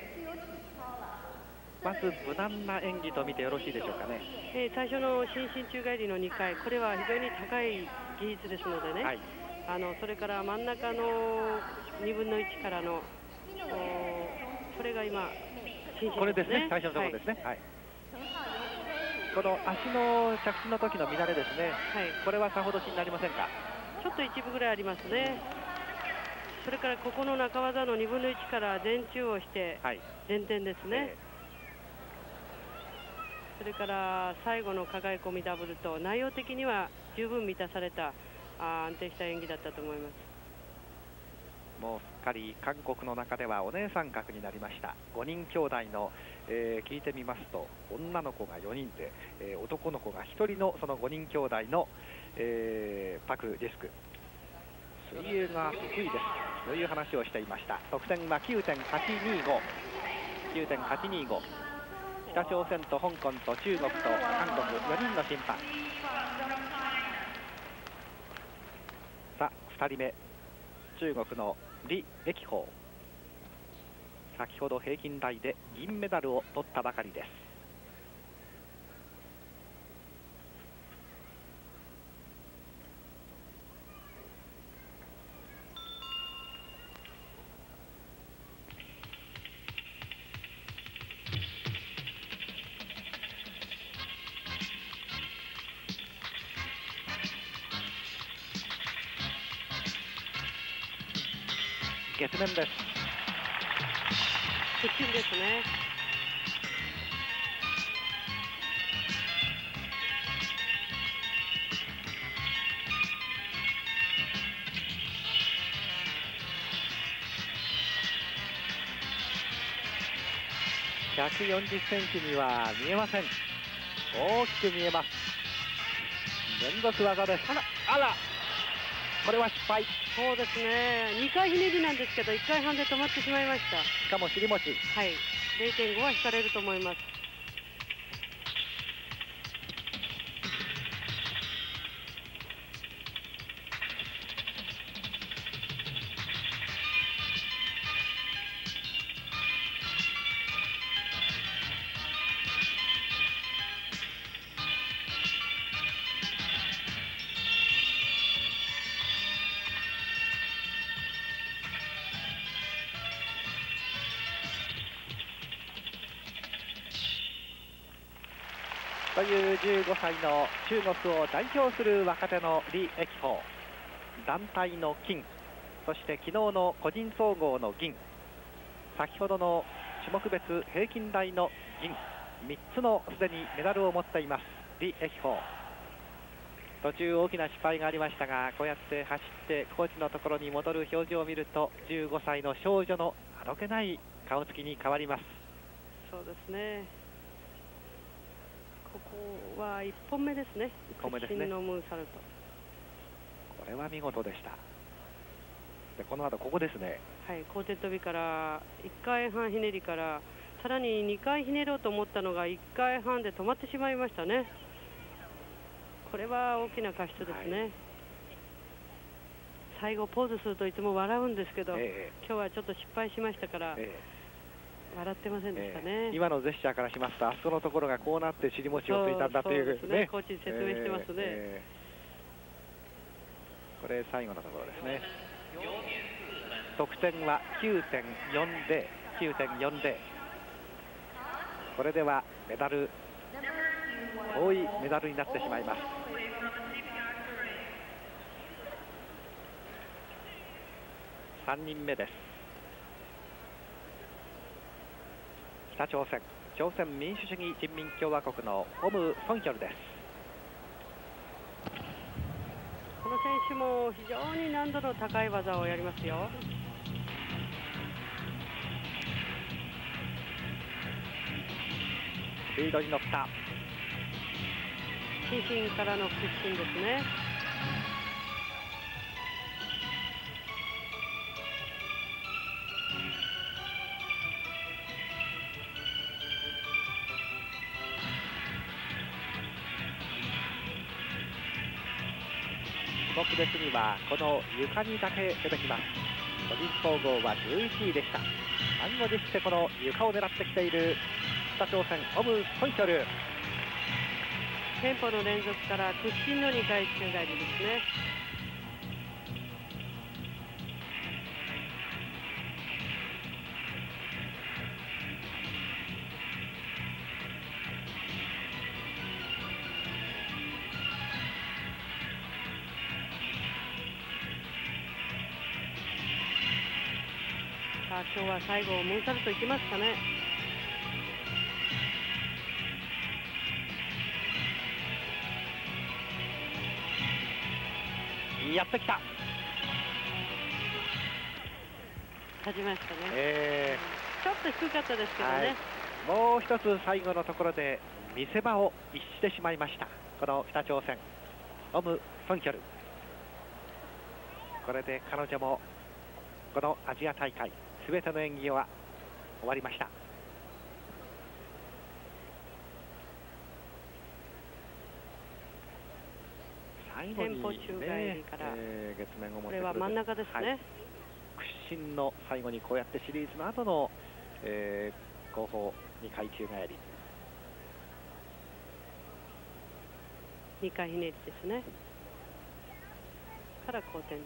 まず無難な演技と見てよろしいでしょうかね。 最初の新進宙返りの2回、これは非常に高い技術ですのでね、それから真ん中の2分の1からのこれが今新進ですね。 これですね、最初のところですね。この足の着地の時の乱れですね、これはさほど気になりませんか。 ちょっと一部ぐらいありますね。それからここの中技の2分の1から前宙をして前転ですね。それから最後の抱え込みダブルと内容的には十分満たされた安定した演技だったと思います。 もうすっかり韓国の中ではお姉さん格になりました。5人兄弟の、聞いてみますと女の子が4人で、男の子が1人のその5人兄弟の、パク・ジスク、水泳が得意ですという話をしていました。得点は 9.825、北朝鮮と香港と中国と韓国4人の審判。さあ2人目、中国のリ・エキホウ、先ほど平均台で銀メダルを取ったばかりです。 月面です。 屈伸ですね。 140センチには見えません。大きく見えます。連続技です。あら、これは失敗。 そうですね、2回ひねりなんですけど1回半で止まってしまいました。 しかも尻餅。 はい、0.5 は引かれると思います。 という15歳の中国を代表する若手の李易峰、団体の金、そして昨日の個人総合の銀、先ほどの種目別平均台の銀、3つのすでにメダルを持っています李易峰。途中大きな失敗がありましたが、こうやって走ってコーチのところに戻る表情を見ると15歳の少女のあどけない顔つきに変わります。 そうですね、ここは1本目ですね。 1本目ですね。 のムーンサルト、 これは見事でした。でこの後ここですね。 はい、後転飛びから1回半ひねりからさらに2回ひねろうと思ったのが1回半で止まってしまいましたね。これは大きな過失ですね。はい、最後ポーズするといつも笑うんですけど、今日はちょっと失敗しましたから、笑ってませんでしたね。 今のジェスチャーからしますと、あそこのところがこうなって尻餅をついたんだというね、 コーチに説明してますね。 これ最後のところですね。得点は 9.40、これではメダル、遠いメダルになってしまいます。3人目です。北朝鮮、朝鮮民主主義人民共和国のオム・ソンヒョルです。 この選手も非常に難度の高い技をやりますよ。 スピードに乗った。 伸身からの屈伸ですね。 種目別にはこの床にだけ出てきます。個人総合は11位でした。満を持してこの床を狙ってきている北朝鮮オム・ソンヒョル。 テンポの連続から屈伸の2回宙返りですね。さあ今日は最後ムーンサルトいきますかね。 やってきた。 立ちましたね。ちょっと低かったですけどね。 もう一つ最後のところで見せ場を逸してしまいました。この北朝鮮オム・ソンヒョル。これで彼女もこのアジア大会すべての演技は終わりました。 テンポ宙返りから、 月面を持ってくる。 これは真ん中ですね。 屈伸の最後にこうやってシリーズの後の、後方2回宙返り、 2回ひねりですね。から後転と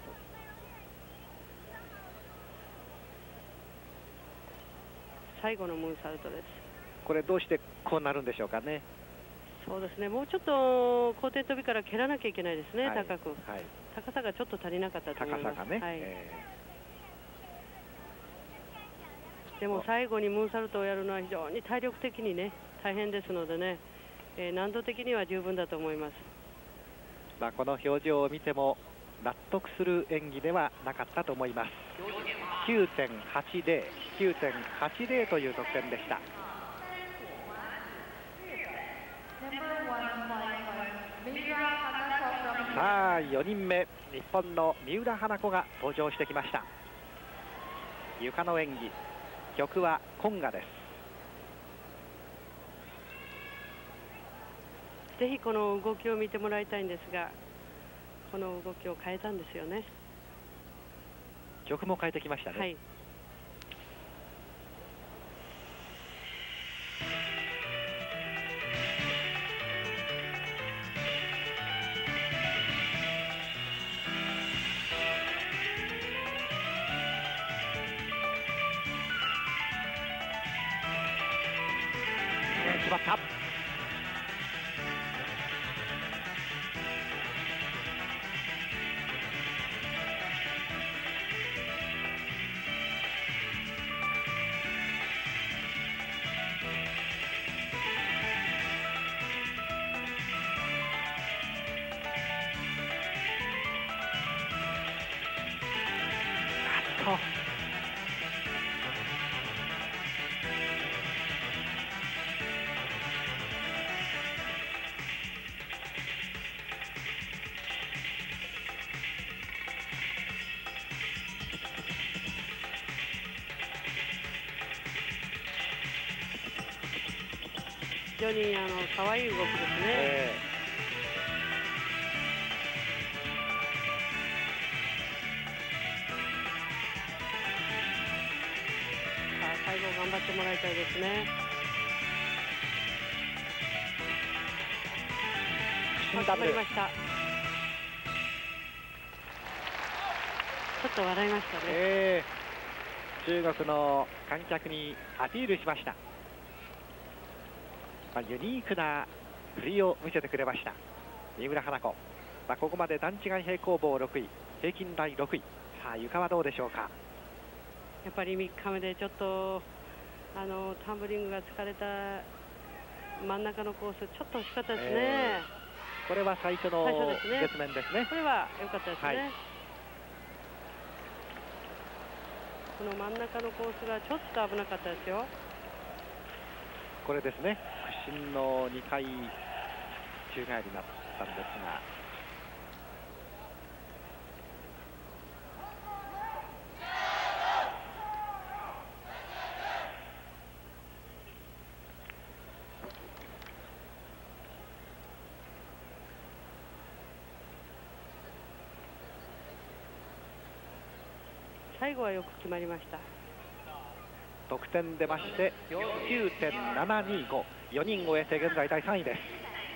最後のムーンサルトです。 これどうしてこうなるんでしょうかね。 そうですね、もうちょっと後転飛びから蹴らなきゃいけないですね。高く、 はい、 高さがちょっと足りなかったと思います。 高さがね、 でも最後にムーンサルトをやるのは非常に体力的にね大変ですのでね、難度的には十分だと思います。 この表情を見ても納得する演技ではなかったと思います。 9.80 9.80 という得点でした。さあ4人目、日本の三浦華子が登場してきました。床の演技、曲はコンガです。 ぜひこの動きを見てもらいたいんですが、この動きを変えたんですよね。 曲も変えてきましたね。 はい。 決まった。 非常に可愛い動きですね。さあ最後頑張ってもらいたいですね。頑張りました。ちょっと笑いましたね。 中国の観客にアピールしました。ユニークな振りを見せてくれました三浦華子。ここまで段違い平行棒6位、平均台6位。さあ床はどうでしょうか。 やっぱり3日目でちょっとタンブリングが疲れた真ん中のコース、ちょっと惜しかったですね。 これは最初の月面ですね。 これは良かったですね。はい、この真ん中のコースがちょっと危なかったですよ。 これですね、屈伸の2回宙返りになったんですが、 最後はよく決まりました。 得点出まして 9.725、4人終えて現在第3位です。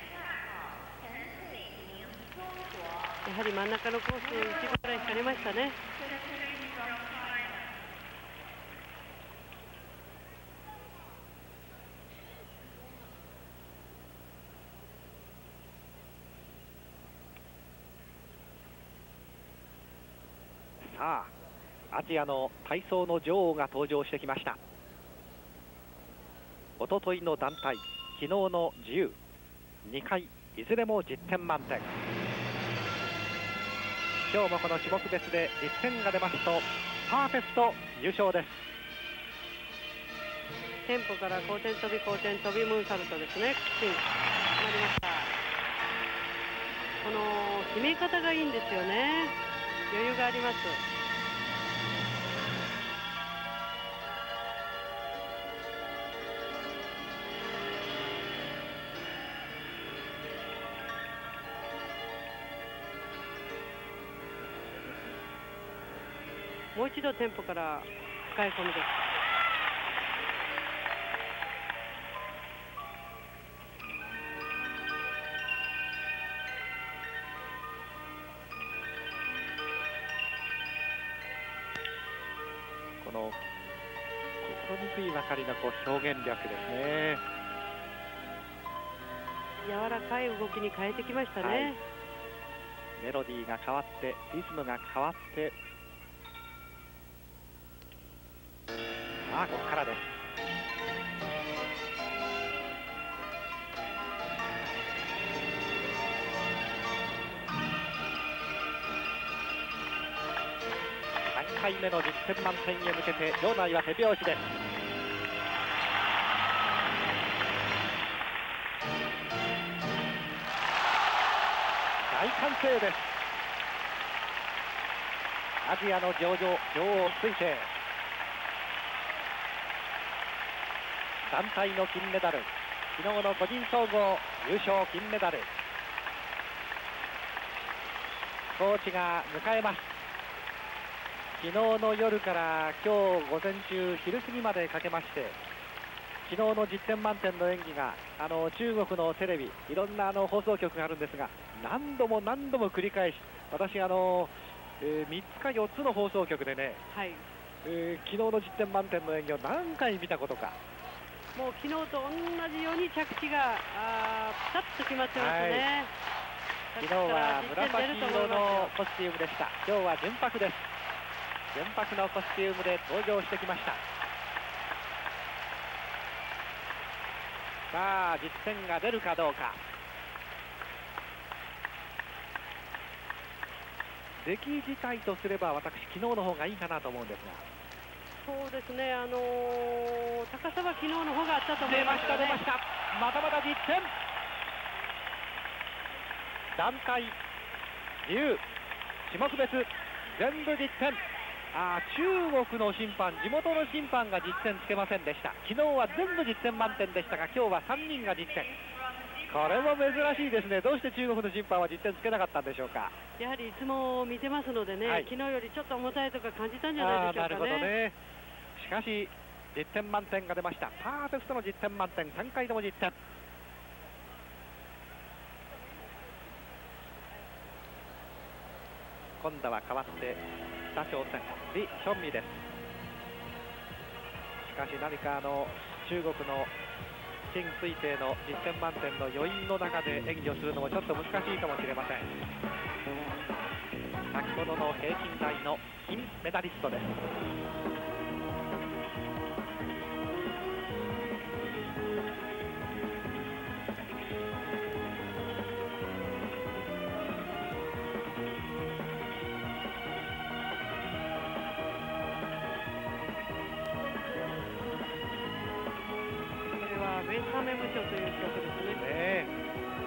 やはり真ん中のコース一部から引かれましたね。 さあアジアの体操の女王が登場してきました。おとといの団体、昨日の自由、2回いずれも10点満点。今日もこの種目別で10点が出ますとパーフェクト優勝です。 テンポから後転飛び後転飛びムーンサルトですね。きちんと決まりました。この決め方がいいんですよね。余裕があります。もう一度テンポから深い込みです。 この心にくいばかりの表現力ですね。 柔らかい動きに変えてきましたね。はい、 メロディーが変わってリズムが変わって、 さあここからです。3回目の10点満点へ向けて場内は手拍子です。大歓声です。アジアの女王彗星、団体の金メダル、昨日の個人総合優勝金メダル、コーチが迎えます。昨日の夜から今日午前中昼過ぎまでかけまして、昨日の10点満点の演技が中国のテレビ、いろんな放送局があるんですが、何度も繰り返し、私3つか4つの放送局でね、はい、昨日の10点満点の演技を何回見たことか。 もう昨日と同じように着地がピタッと決まってますね。 昨日は紫色のコスチュームでした。今日は純白です。純白のコスチュームで登場してきました。さあ10点が出るかどうか。出来自体とすれば私昨日の方がいいかなと思うんですが。 そうですね、高さは昨日の方があったと思います、ね、 出ました。まだまだ10点。団体自由種目別全部10点。中国の審判、地元の審判が10点つけませんでした。昨日は全部10点満点でしたが、今日は3人が10点。これも珍しいですね。どうして中国の審判は10点つけなかったんでしょうか。 やはりいつも見てますのでね、はい、昨日よりちょっと重たいとか感じたんじゃないでしょうかね。 なるほどね。しかし10点満点が出ました。パーフェクトの10点満点、3回とも10点。今度は変わって北朝鮮リ・ヒョンミです。しかし何か中国の陳水星の10点満点の余韻の中で演技をするのもちょっと難しいかもしれません。先ほどの平均台の金メダリストです。 ベンサメム賞という記録ですね。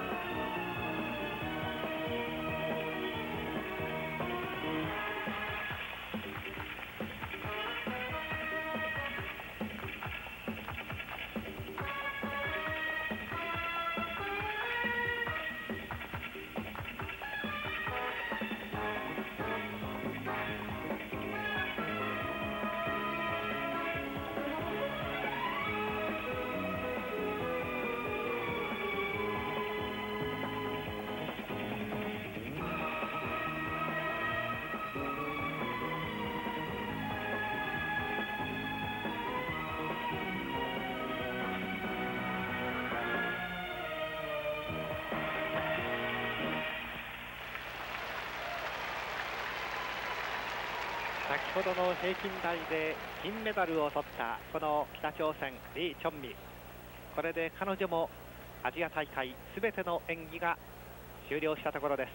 先ほどの平均台で金メダルを取ったこの北朝鮮リ・チョンミ、これで彼女もアジア大会すべての演技が終了したところです。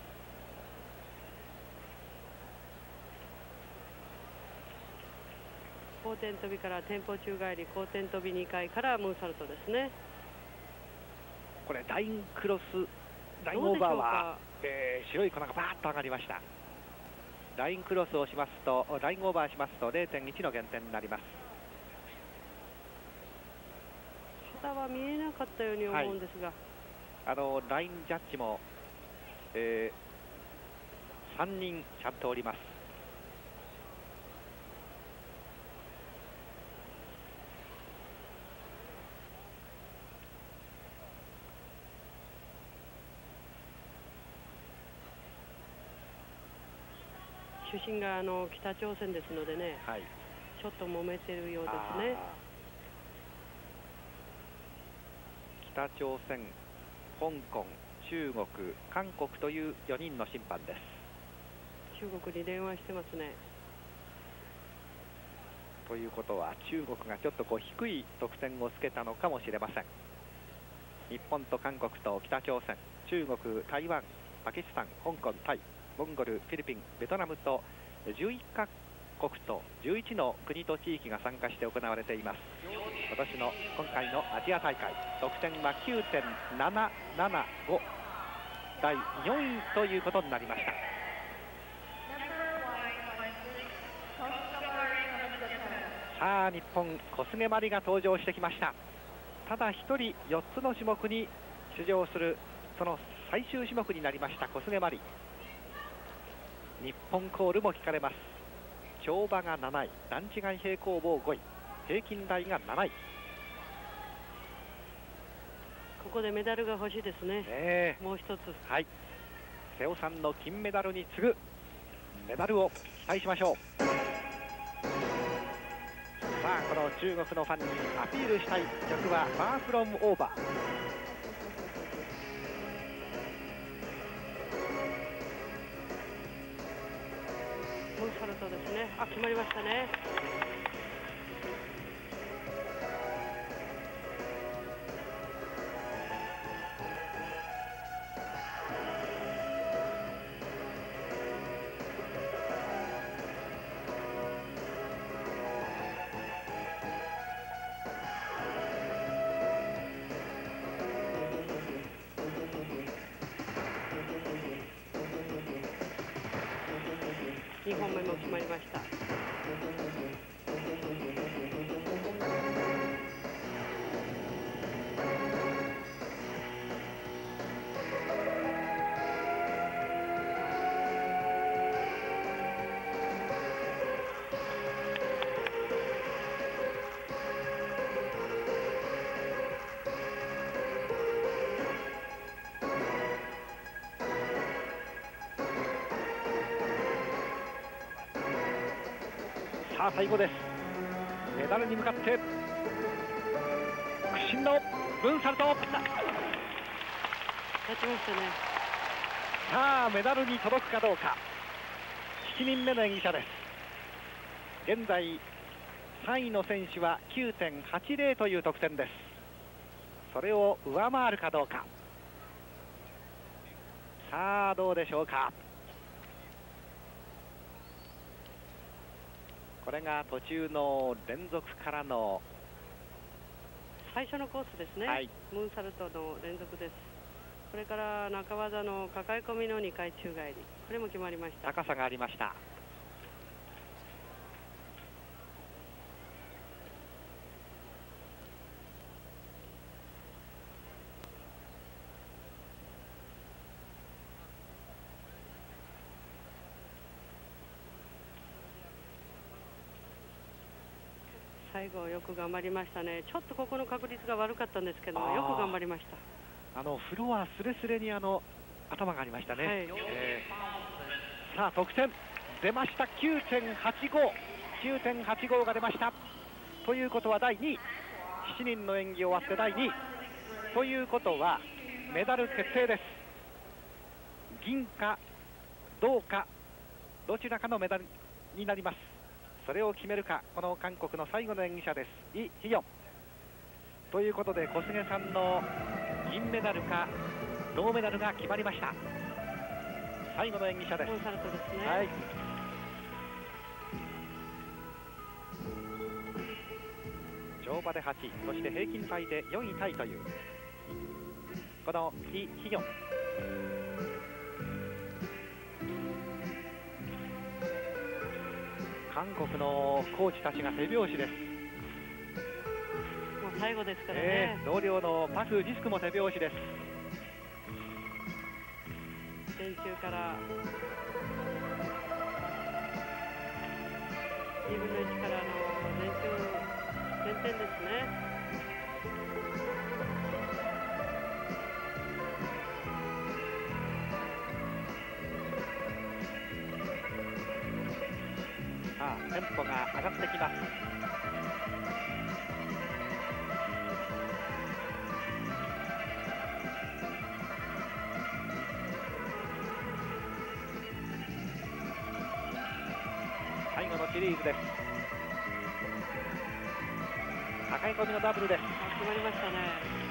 後転跳びから転方宙返り、後転跳び2回からムーンサルトですね。 これラインクロスラインオーバーは、白い粉がバーッと上がりました。ラインクロスをしますと、ラインオーバーしますと 0.1 の減点になります。 肌は見えなかったように思うんですが、 はい、ラインジャッジも、3人ちゃんとおります。 出身が北朝鮮ですのでね、はい、ちょっと揉めてるようですね。 北朝鮮、香港、中国、韓国という4人の審判です。 中国に電話してますね。 ということは中国がちょっと低い得点をつけたのかもしれません。日本と韓国と北朝鮮、中国、台湾、パキスタン、香港、タイ、モンゴル、フィリピン、ベトナムと11カ国と11の国と地域が参加して行われています。今回のアジア大会、得点は 9.775、第4位ということになりました。さあ日本、小菅茉莉が登場してきました。ただ1人4つの種目に出場する、その最終種目になりました小菅茉莉。日本コールも聞かれます。跳馬が7位、段違い平行棒5位、平均台が7位。 ここでメダルが欲しいですね。もう一つ、 はい、瀬尾さんの金メダルに次ぐメダルを期待しましょう。さあこの中国のファンにアピールしたい曲は「ファーフロムオーバー」。 モンサルトですね。決まりましたね。2本目も決まりました。 さあ最後です。メダルに向かって屈伸のブンサルト。 勝ちましたね。 さあメダルに届くかどうか。7人目の演技者です。現在3位の選手は 9.80 という得点です。それを上回るかどうか。さあどうでしょうか。これが途中の連続からの最初のコースですね。はい、ムーンサルトの連続です。これから中技の抱え込みの2回宙返り、これも決まりました。 高さがありました。 最後よく頑張りましたね。ちょっとここの確率が悪かったんですけども、よく頑張りました。 フロアスレスレに頭がありましたね。はい、さあ得点出ました。 9.85 が出ました。ということは第2位、7人の演技終わって第2位ということはメダル決定です。銀か銅かどちらかのメダルになります。それを決めるか、この韓国の最後の演技者です。イ・ヒヨンということで、小菅さんの銀メダルか銅メダルが決まりました。最後の演技者です。 コンサルトですね。 はい、跳馬で8位、そして平均台で4位タイというこのイ・ヒヨン。韓国のコーチたちが手拍子です。 もう最後ですからね。 同僚のパク・ジスクも手拍子です。 前中から2分の1からの前中前転ですね。 テンポが上がってきます。最後のシリーズです。 抱え込みのダブルです。 決まりましたね。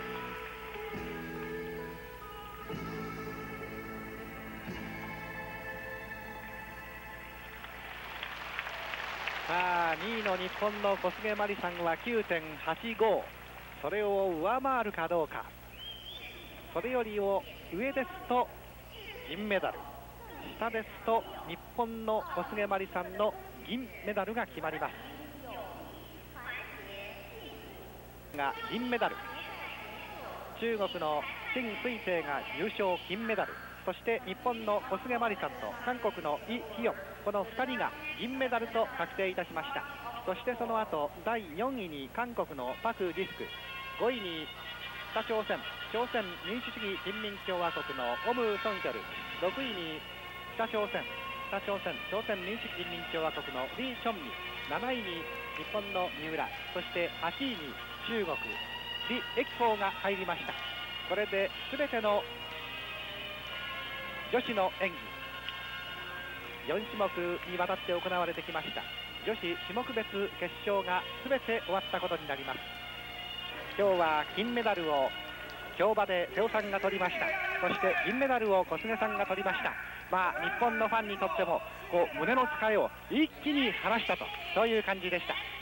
さあ2位の日本の小菅真理さんは 9.85、 それを上回るかどうか。それよりを上ですと銀メダル、下ですと日本の小菅真理さんの銀メダルが決まりますが、銀メダル、中国の陳水成が優勝金メダル、そして日本の小菅真理さんと韓国のイ・ヒヨン、この2人が銀メダルと確定いたしました。そしてその後第4位に韓国のパク・ジスク、5位に北朝鮮民主主義人民共和国のオム・ソンヒョル、6位に朝鮮民主主義人民共和国のリ・チョンミ、7位に日本の三浦、そして8位に中国李液峰が入りました。これで全ての女子の演技4種目にわたって行われてきました女子種目別決勝が全て終わったことになります。今日は金メダルを跳馬で瀬尾さんが取りました。そして銀メダルを小菅さんが取りました。日本のファンにとっても胸の疲れを一気に晴らしたと、そういう感じでした。